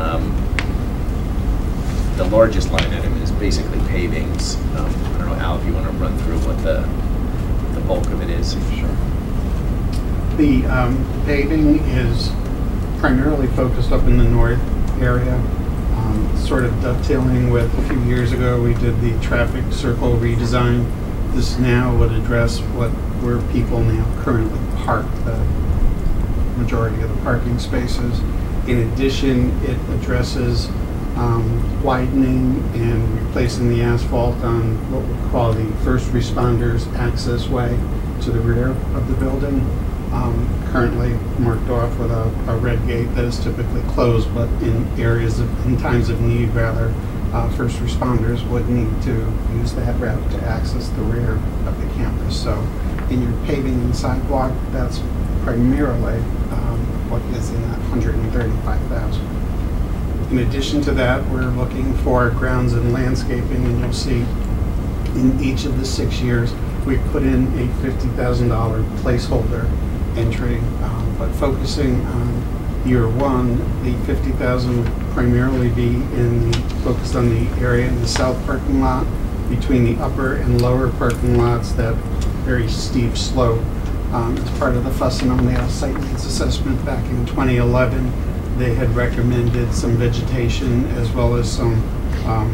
the largest line item is basically pavings. I don't know, Al, if you want to run through what the bulk of it is. Sure. The paving is primarily focused up in the north area, sort of dovetailing with a few years ago we did the traffic circle redesign. This now would address where people now currently park, the majority of the parking spaces. In addition, it addresses widening and replacing the asphalt on what we call the first responders access way to the rear of the building. Currently marked off with a red gate that is typically closed, but in times of need, rather, first responders would need to use that route to access the rear of the campus. So in your paving and sidewalk, that's primarily what is in that $135,000. In addition to that, we're looking for grounds and landscaping, and you'll see in each of the 6 years, we put in a $50,000 placeholder entry, but focusing on year one, the $50,000 would primarily be focused on the area in the south parking lot, between the upper and lower parking lots, that very steep slope. As part of the Fuss and O'Neill site needs assessment back in 2011, they had recommended some vegetation as well as some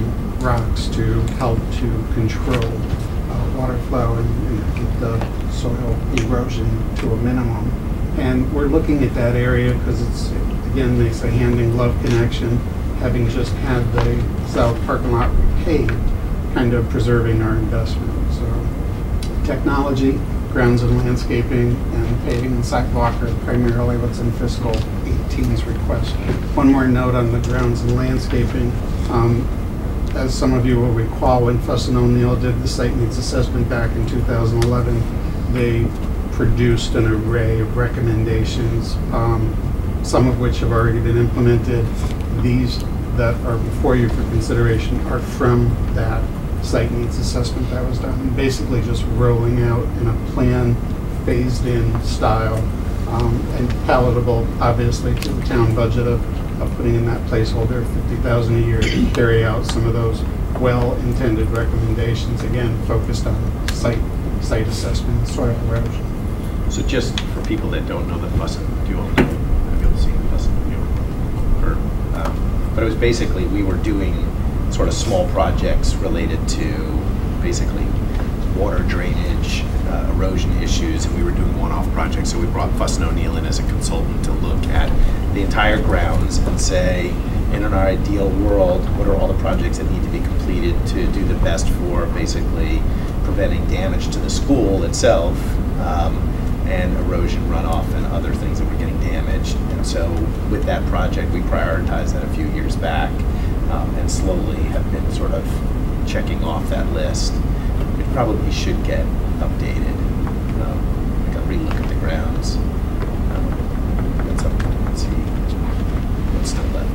rocks to help to control water flow and get the soil erosion to a minimum. And we're looking at that area because it's, again, they say hand-in-glove connection, having just had the south parking lot repaved, kind of preserving our investment. So technology, grounds and landscaping, and paving and sidewalk are primarily what's in fiscal 18's request. One more note on the grounds and landscaping. As some of you will recall, when Fuss and O'Neill did the site needs assessment back in 2011, they produced an array of recommendations, some of which have already been implemented. These that are before you for consideration are from that site needs assessment that was done, and basically just rolling out in a plan, phased in style, and palatable, obviously, to the town budget of putting in that placeholder of $50,000 a year to carry out some of those well-intended recommendations, again, focused on site assessment and soil erosion. So just for people that don't know the Fuss and O'Neill, have you all seen the Fuss and O'Neill? But it was basically, we were doing sort of small projects related to basically water drainage, erosion issues, and we were doing one-off projects. So we brought Fuss and O'Neill in as a consultant to look at the entire grounds and say, in an ideal world, what are all the projects that need to be completed to do the best for basically preventing damage to the school itself, and erosion runoff and other things that were getting damaged. And so with that project, we prioritized that a few years back, and slowly have been sort of checking off that list. It probably should get updated, like a relook at the grounds. That's up to see what's still left.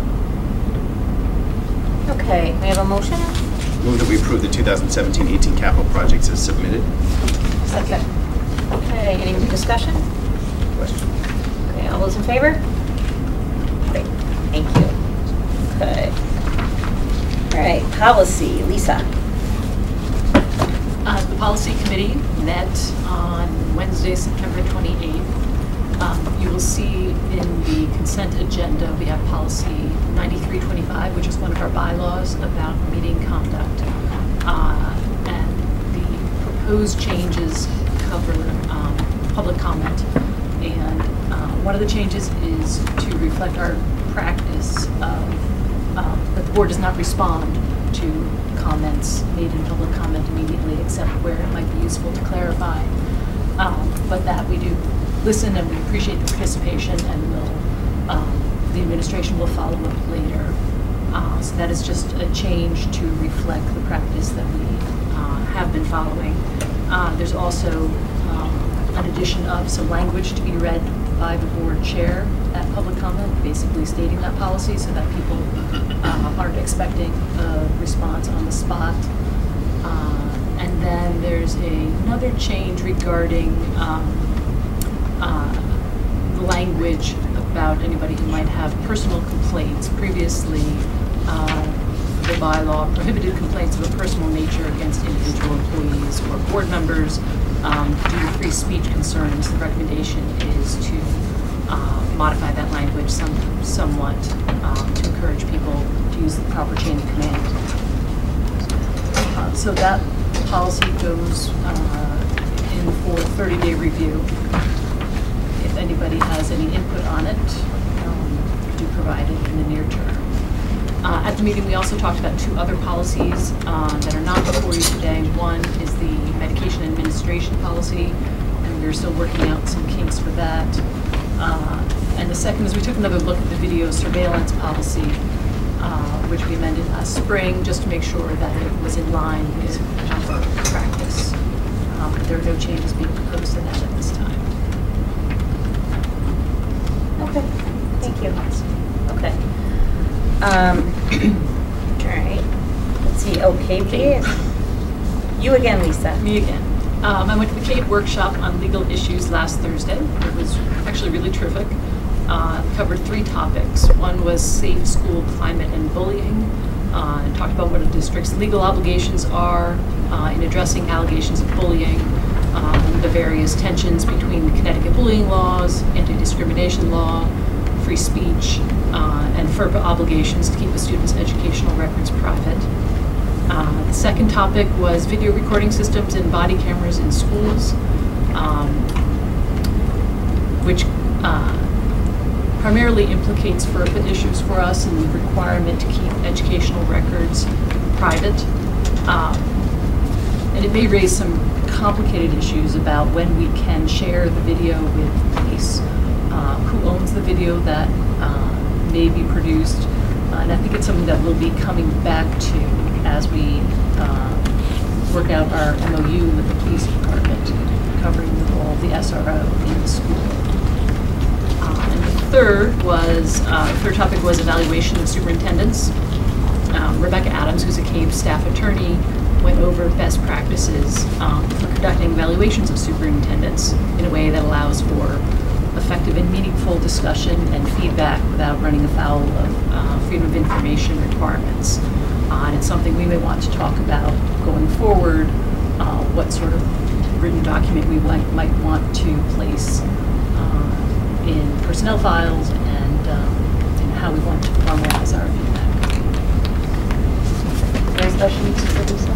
Okay, we have a motion? Move that we approve the 2017-18 capital projects as submitted. Second. Okay, any discussion? Question. Okay, all those in favor? Great, thank you. Okay. All right, policy, Lisa. The policy committee met on Wednesday, September 28th. You will see in the consent agenda, we have policy 9325, which is one of our bylaws about meeting conduct. And the proposed changes cover public comment. And one of the changes is to reflect our practice of that the board does not respond to comments made in public comment immediately, except where it might be useful to clarify. But that we do listen, and we appreciate the participation, and the administration will follow up later. So that is just a change to reflect the practice that we have been following. There's also an addition of some language to be read by the board chair at public comment, basically stating that policy so that people aren't expecting a response on the spot. And then there's another change regarding the language about anybody who might have personal complaints. Previously, the bylaw prohibited complaints of a personal nature against individual employees or board members due to free speech concerns. The recommendation is to modify that language somewhat to encourage people to use the proper chain of command. So that policy goes in for 30-day review. If anybody has any input on it, do provide it in the near term. At the meeting, we also talked about two other policies that are not before you today. One is the medication administration policy, and we're still working out some kinks for that. And the second is we took another look at the video surveillance policy, which we amended last spring, just to make sure that it was in line with our practice. But there are no changes being proposed to that at this time. Okay, thank you. Okay. All right. Let's see. Okay, you again, Lisa. Me again. I went to the CAVE workshop on legal issues last Thursday. It was actually really terrific. Covered three topics. One was safe school climate and bullying. And talked about what a district's legal obligations are in addressing allegations of bullying, the various tensions between the Connecticut bullying laws, anti-discrimination law, free speech, and FERPA obligations to keep a student's educational records private. The second topic was video recording systems and body cameras in schools, which primarily implicates FERPA issues for us and the requirement to keep educational records private. And it may raise some complicated issues about when we can share the video with police, who owns the video that may be produced. And I think it's something that we'll be coming back to as we work out our MOU with the police department, covering the role of the SRO in the school. And the third topic was evaluation of superintendents. Rebecca Adams, who's a CABE staff attorney, went over best practices for conducting evaluations of superintendents in a way that allows for effective and meaningful discussion and feedback without running afoul of freedom of information requirements. And it's something we may want to talk about going forward, what sort of written document we might want to place in personnel files and how we want to formalize our feedback. Any questions for Lisa?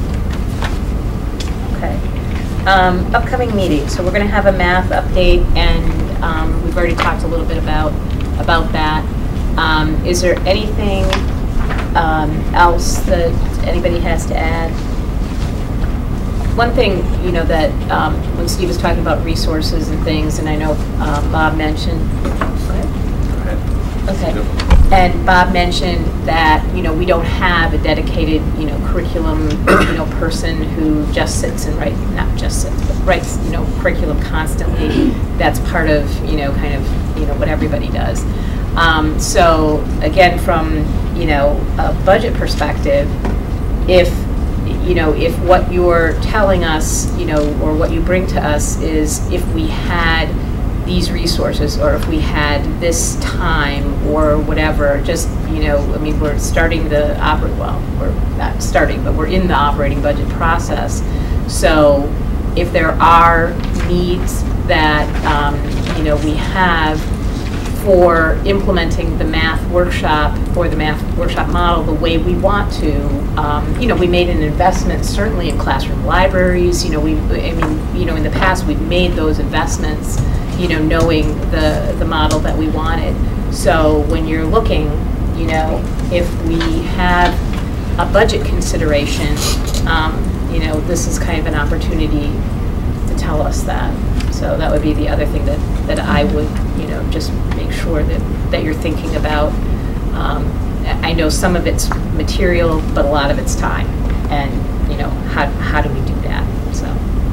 Okay. Upcoming meetings. So we're going to have a math update, and we've already talked a little bit about that. Is there anything else that anybody has to add? One thing, you know, that when Steve was talking about resources and things, and I know Bob mentioned. Go ahead. Okay. And Bob mentioned that, you know, we don't have a dedicated, you know, curriculum, you know, person who just sits and writes, not just sits, but writes, you know, curriculum constantly. That's part of, you know, kind of, you know, what everybody does. So again, from, you know, a budget perspective, if what you're telling us, you know, or what you bring to us is if we had these resources, or if we had this time, or whatever, just, you know, I mean, we're starting the we're not starting, but we're in the operating budget process. So if there are needs that, you know, we have for implementing the math workshop or the math workshop model the way we want to, you know, we made an investment certainly in classroom libraries. You know, I mean, you know, in the past we've made those investments, you know, knowing the model that we wanted. So when you're looking, you know, if we have a budget consideration, you know, this is kind of an opportunity to tell us that. So that would be the other thing that I would, you know, just make sure that you're thinking about. I know some of it's material, but a lot of it's time. And, you know, how do we do that? So.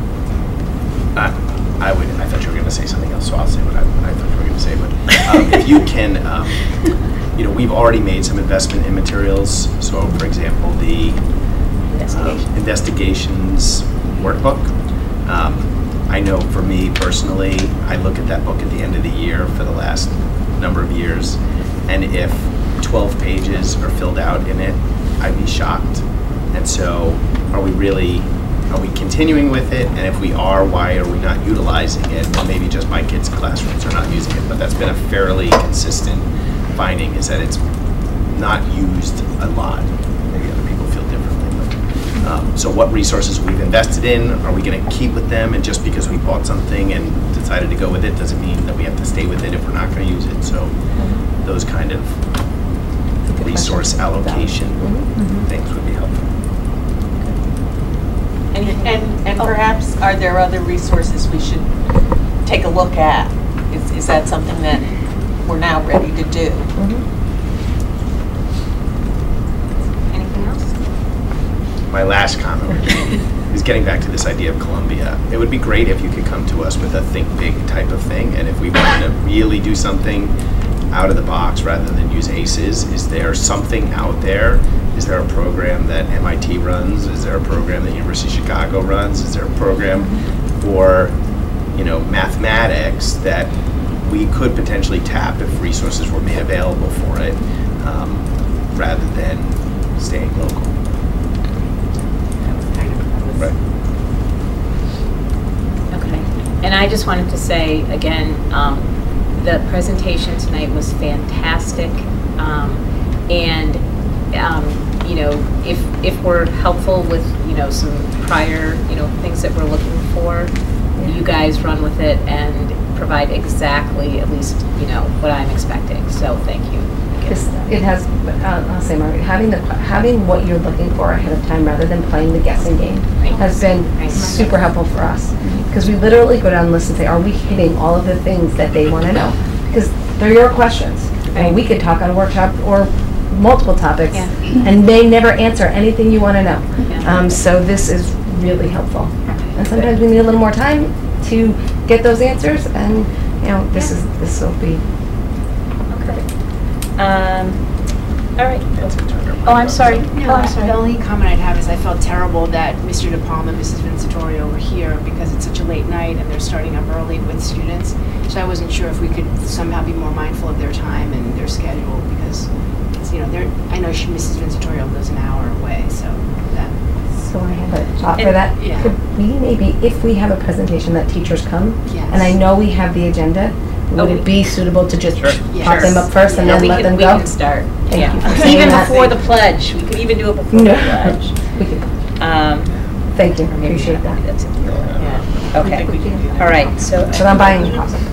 I thought you were going to say something else, so I'll say what I thought you were going to say. But if you can, you know, we've already made some investment in materials. So, for example, the investigations workbook. I know for me personally, I look at that book at the end of the year for the last number of years, and if 12 pages are filled out in it, I'd be shocked. And so, are we continuing with it? And if we are, why are we not utilizing it? Well, maybe just my kids' classrooms are not using it, but that's been a fairly consistent finding, is that it's not used a lot. Maybe other people feel differently. But, so what resources we've invested in, are we going to keep with them? And just because we bought something and decided to go with it doesn't mean that we have to stay with it if we're not going to use it. So those kind of resource allocation things would be helpful. And perhaps, are there other resources we should take a look at? Is that something that we're now ready to do? Anything else? My last comment is getting back to this idea of Columbia. It would be great if you could come to us with a think big type of thing, and if we wanted to really do something out of the box rather than use ACEs, is there something out there? Is there a program that MIT runs? Is there a program that University of Chicago runs? Is there a program for, you know, mathematics that we could potentially tap if resources were made available for it, rather than staying local? Right. Okay. And I just wanted to say again, the presentation tonight was fantastic, and you know, if we're helpful with, you know, some prior, you know, things that we're looking for, you guys run with it and provide exactly, at least, you know, what I'm expecting. So thank you. It has, I'll say, Margaret, having what you're looking for ahead of time rather than playing the guessing game has been super helpful for us. Because we literally go down and listen and say, are we hitting all of the things that they want to know? Because they're your questions. And we could talk on a workshop or multiple topics, and they never answer anything you want to know. So this is really helpful. And sometimes we need a little more time to get those answers, and you know, this will be. All right. Oh, I'm sorry. No, I'm sorry. The only comment I'd have is I felt terrible that Mr. De Palma and Mrs. Vincitorio were here because it's such a late night and they're starting up early with students. So I wasn't sure if we could somehow be more mindful of their time and their schedule because, it's, you know, I know Mrs. Vincitorio lives an hour away, so that. So I have a thought for that. Yeah. Could we maybe, if we have a presentation that teachers come, Yes. and I know we have the agenda, would it be suitable to just pop them up first and then let them go? We can start. Thank you for saying Even that. before the pledge. We could even do it before the pledge. We could. Thank you. Appreciate that. That's it. Yeah. Okay. All right. So I'm buying the pop.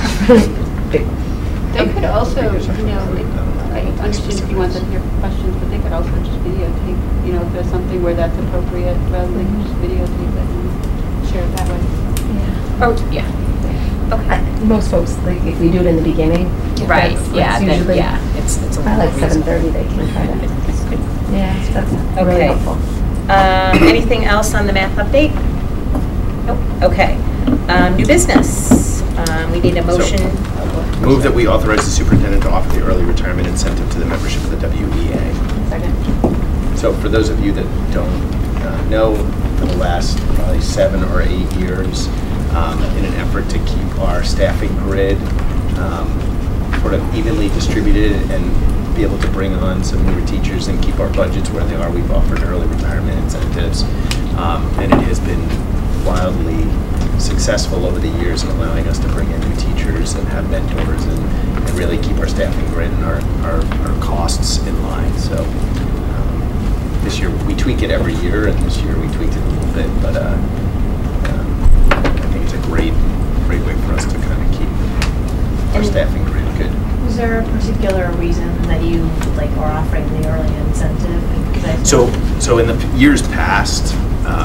They could also, you know, I understand if you want them to hear questions, but they could also just videotape, you know, if there's something where that's appropriate, rather than just videotape it and share it that way. Oh, yeah. Okay. Most folks, like, if we do it in the beginning, right? Yeah, Then, usually. Yeah, it's a By like little 7:30, they can try to. Yeah, that's really Okay. helpful. Anything else on the math update? Nope. Okay. New business. We need a motion. Move that we authorize the superintendent to offer the early retirement incentive to the membership of the WEA. Second. So for those of you that don't know, for the last probably 7 or 8 years, in an effort to keep our staffing grid sort of evenly distributed and be able to bring on some newer teachers and keep our budgets where they are, we've offered early retirement incentives. And it has been wildly successful over the years in allowing us to bring in new teachers and have mentors and really keep our staffing grid and our costs in line. So this year, we tweak it every year, and this year we tweaked it a little bit, but I think it's a great way for us to kind of keep our staffing grid good. Was there a particular reason that you are offering the early incentive? So in the years past,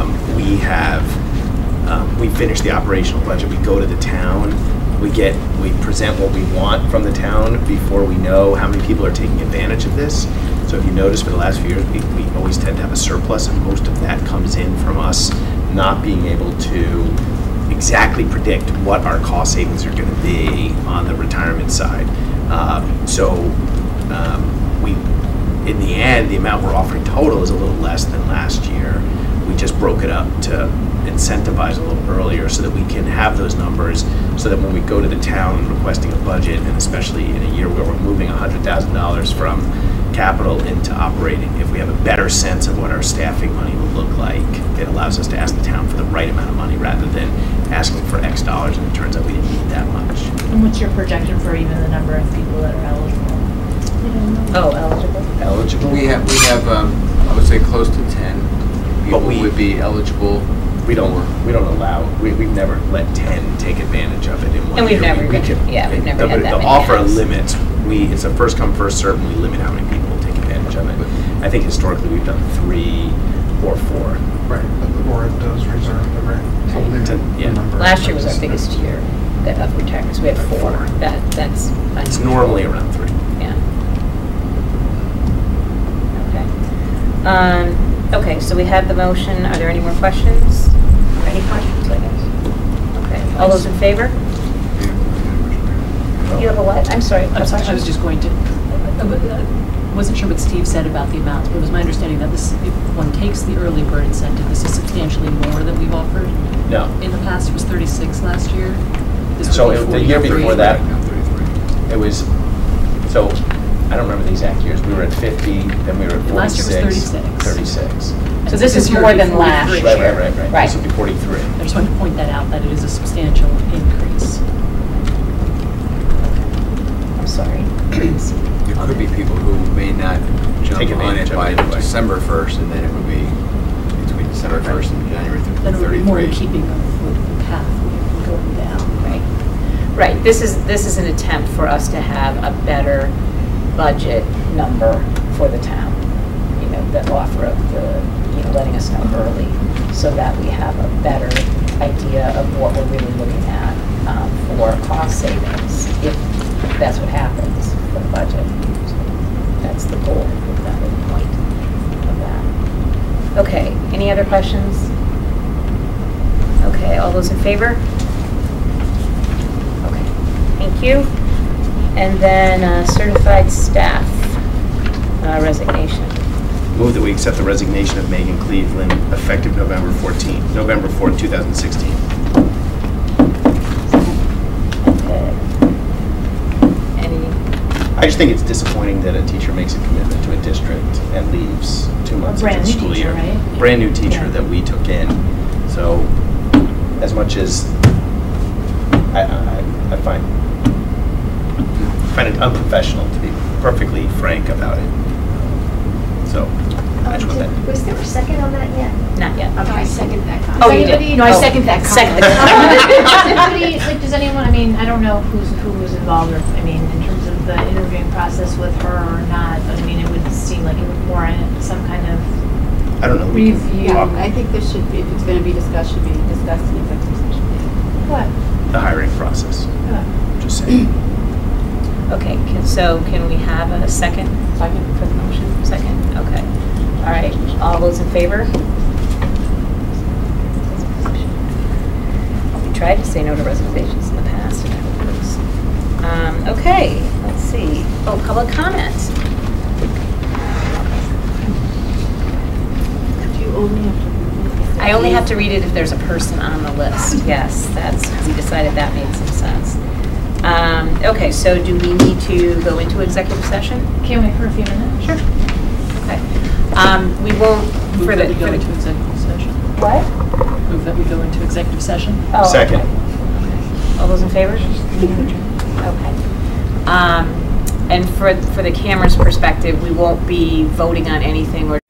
we finish the operational budget. We go to the town. We present what we want from the town before we know how many people are taking advantage of this. So if you notice, for the last few years, we always tend to have a surplus, and most of that comes in from us not being able to exactly predict what our cost savings are going to be on the retirement side. In the end, the amount we're offering total is a little less than last year. We just broke it up to incentivize a little earlier so that we can have those numbers, so that when we go to the town requesting a budget, and especially in a year where we're moving $100,000 from capital into operating, if we have a better sense of what our staffing money will look like, it allows us to ask the town for the right amount of money rather than asking for X dollars and it turns out we didn't need that much. And what's your projection for even the number of people that are eligible? Oh, eligible. Eligible. We have I would say close to 10 people would be eligible. We don't allow. We've never let 10 take advantage of it in one And we've year. never we've never had that the many offer hands. limits. It's a first come first serve, and we limit how many people will take advantage of it. I think historically we've done 3 or 4. Right, but the board does reserve the right to limit the number. Last year was our biggest year of retirements. We had 4. That's It's normally around 3. Yeah. Okay. Okay, so we have the motion. Are there any more questions? Any questions, I guess? Okay. All those in favor? You have a what? I'm sorry. I was just going to, I wasn't sure what Steve said about the amounts, but it was my understanding that this, if one takes the early bird incentive, this is substantially more than we've offered. No. In the past, it was 36 last year. This So would be the year 43. before that, it was, so I don't remember the exact years. We were at 50, then we were at 46. Last year was 36. So this is more than last year. Right. This would be 43. I just wanted to point that out, that it is a substantial increase. I'm sorry. There could be people who may not jump Take on advantage it of by it the anyway. December 1st, and then it would be between December 1st and January 33. Then it would be more in keeping with the path we're going down. Right. This is an attempt for us to have a better budget number for the town. You know, the offer of the, you know, letting us know early, so that we have a better idea of what we're really looking at for cost savings, if that's what happens for the budget. So that's the goal, that was the point of that. Okay, any other questions? Okay, all those in favor? Okay, thank you. And then certified staff resignation. Move that we accept the resignation of Megan Cleveland effective November 4th, 2016. I just think it's disappointing that a teacher makes a commitment to a district and leaves 2 months into the school year. Right? Brand new teacher that we took in. So, as much as I find it unprofessional, to be perfectly frank about it. So, I just want that. Was there a second on that yet? Not yet. Okay. I second that comment. Oh, you did? No, I second that comment. Second the Anybody, like, does anyone, I mean, I don't know who was involved, or, I mean, in terms of the interviewing process with her or not, but I mean, it would seem like it would warrant some kind of I don't know. review. I think this should be, if it's going to be discussed, should be discussed in executive session. What? The hiring process. Yeah. Just saying. Okay, so can we have a second? Second for the motion? Second, okay. All right, all those in favor? We tried to say no to resignations in the past, and it works. Okay, let's see. Oh, public comment. Do you only have to read it? I only have to read it if there's a person on the list. Yes, we decided that made some sense. Okay, so do we need to go into executive session? Can we for a few minutes? Sure. Okay. We won't Move that we go into executive session. What? Move that we go into executive session. Oh, Second. Okay. All those in favor? Okay. And for the camera's perspective, we won't be voting on anything.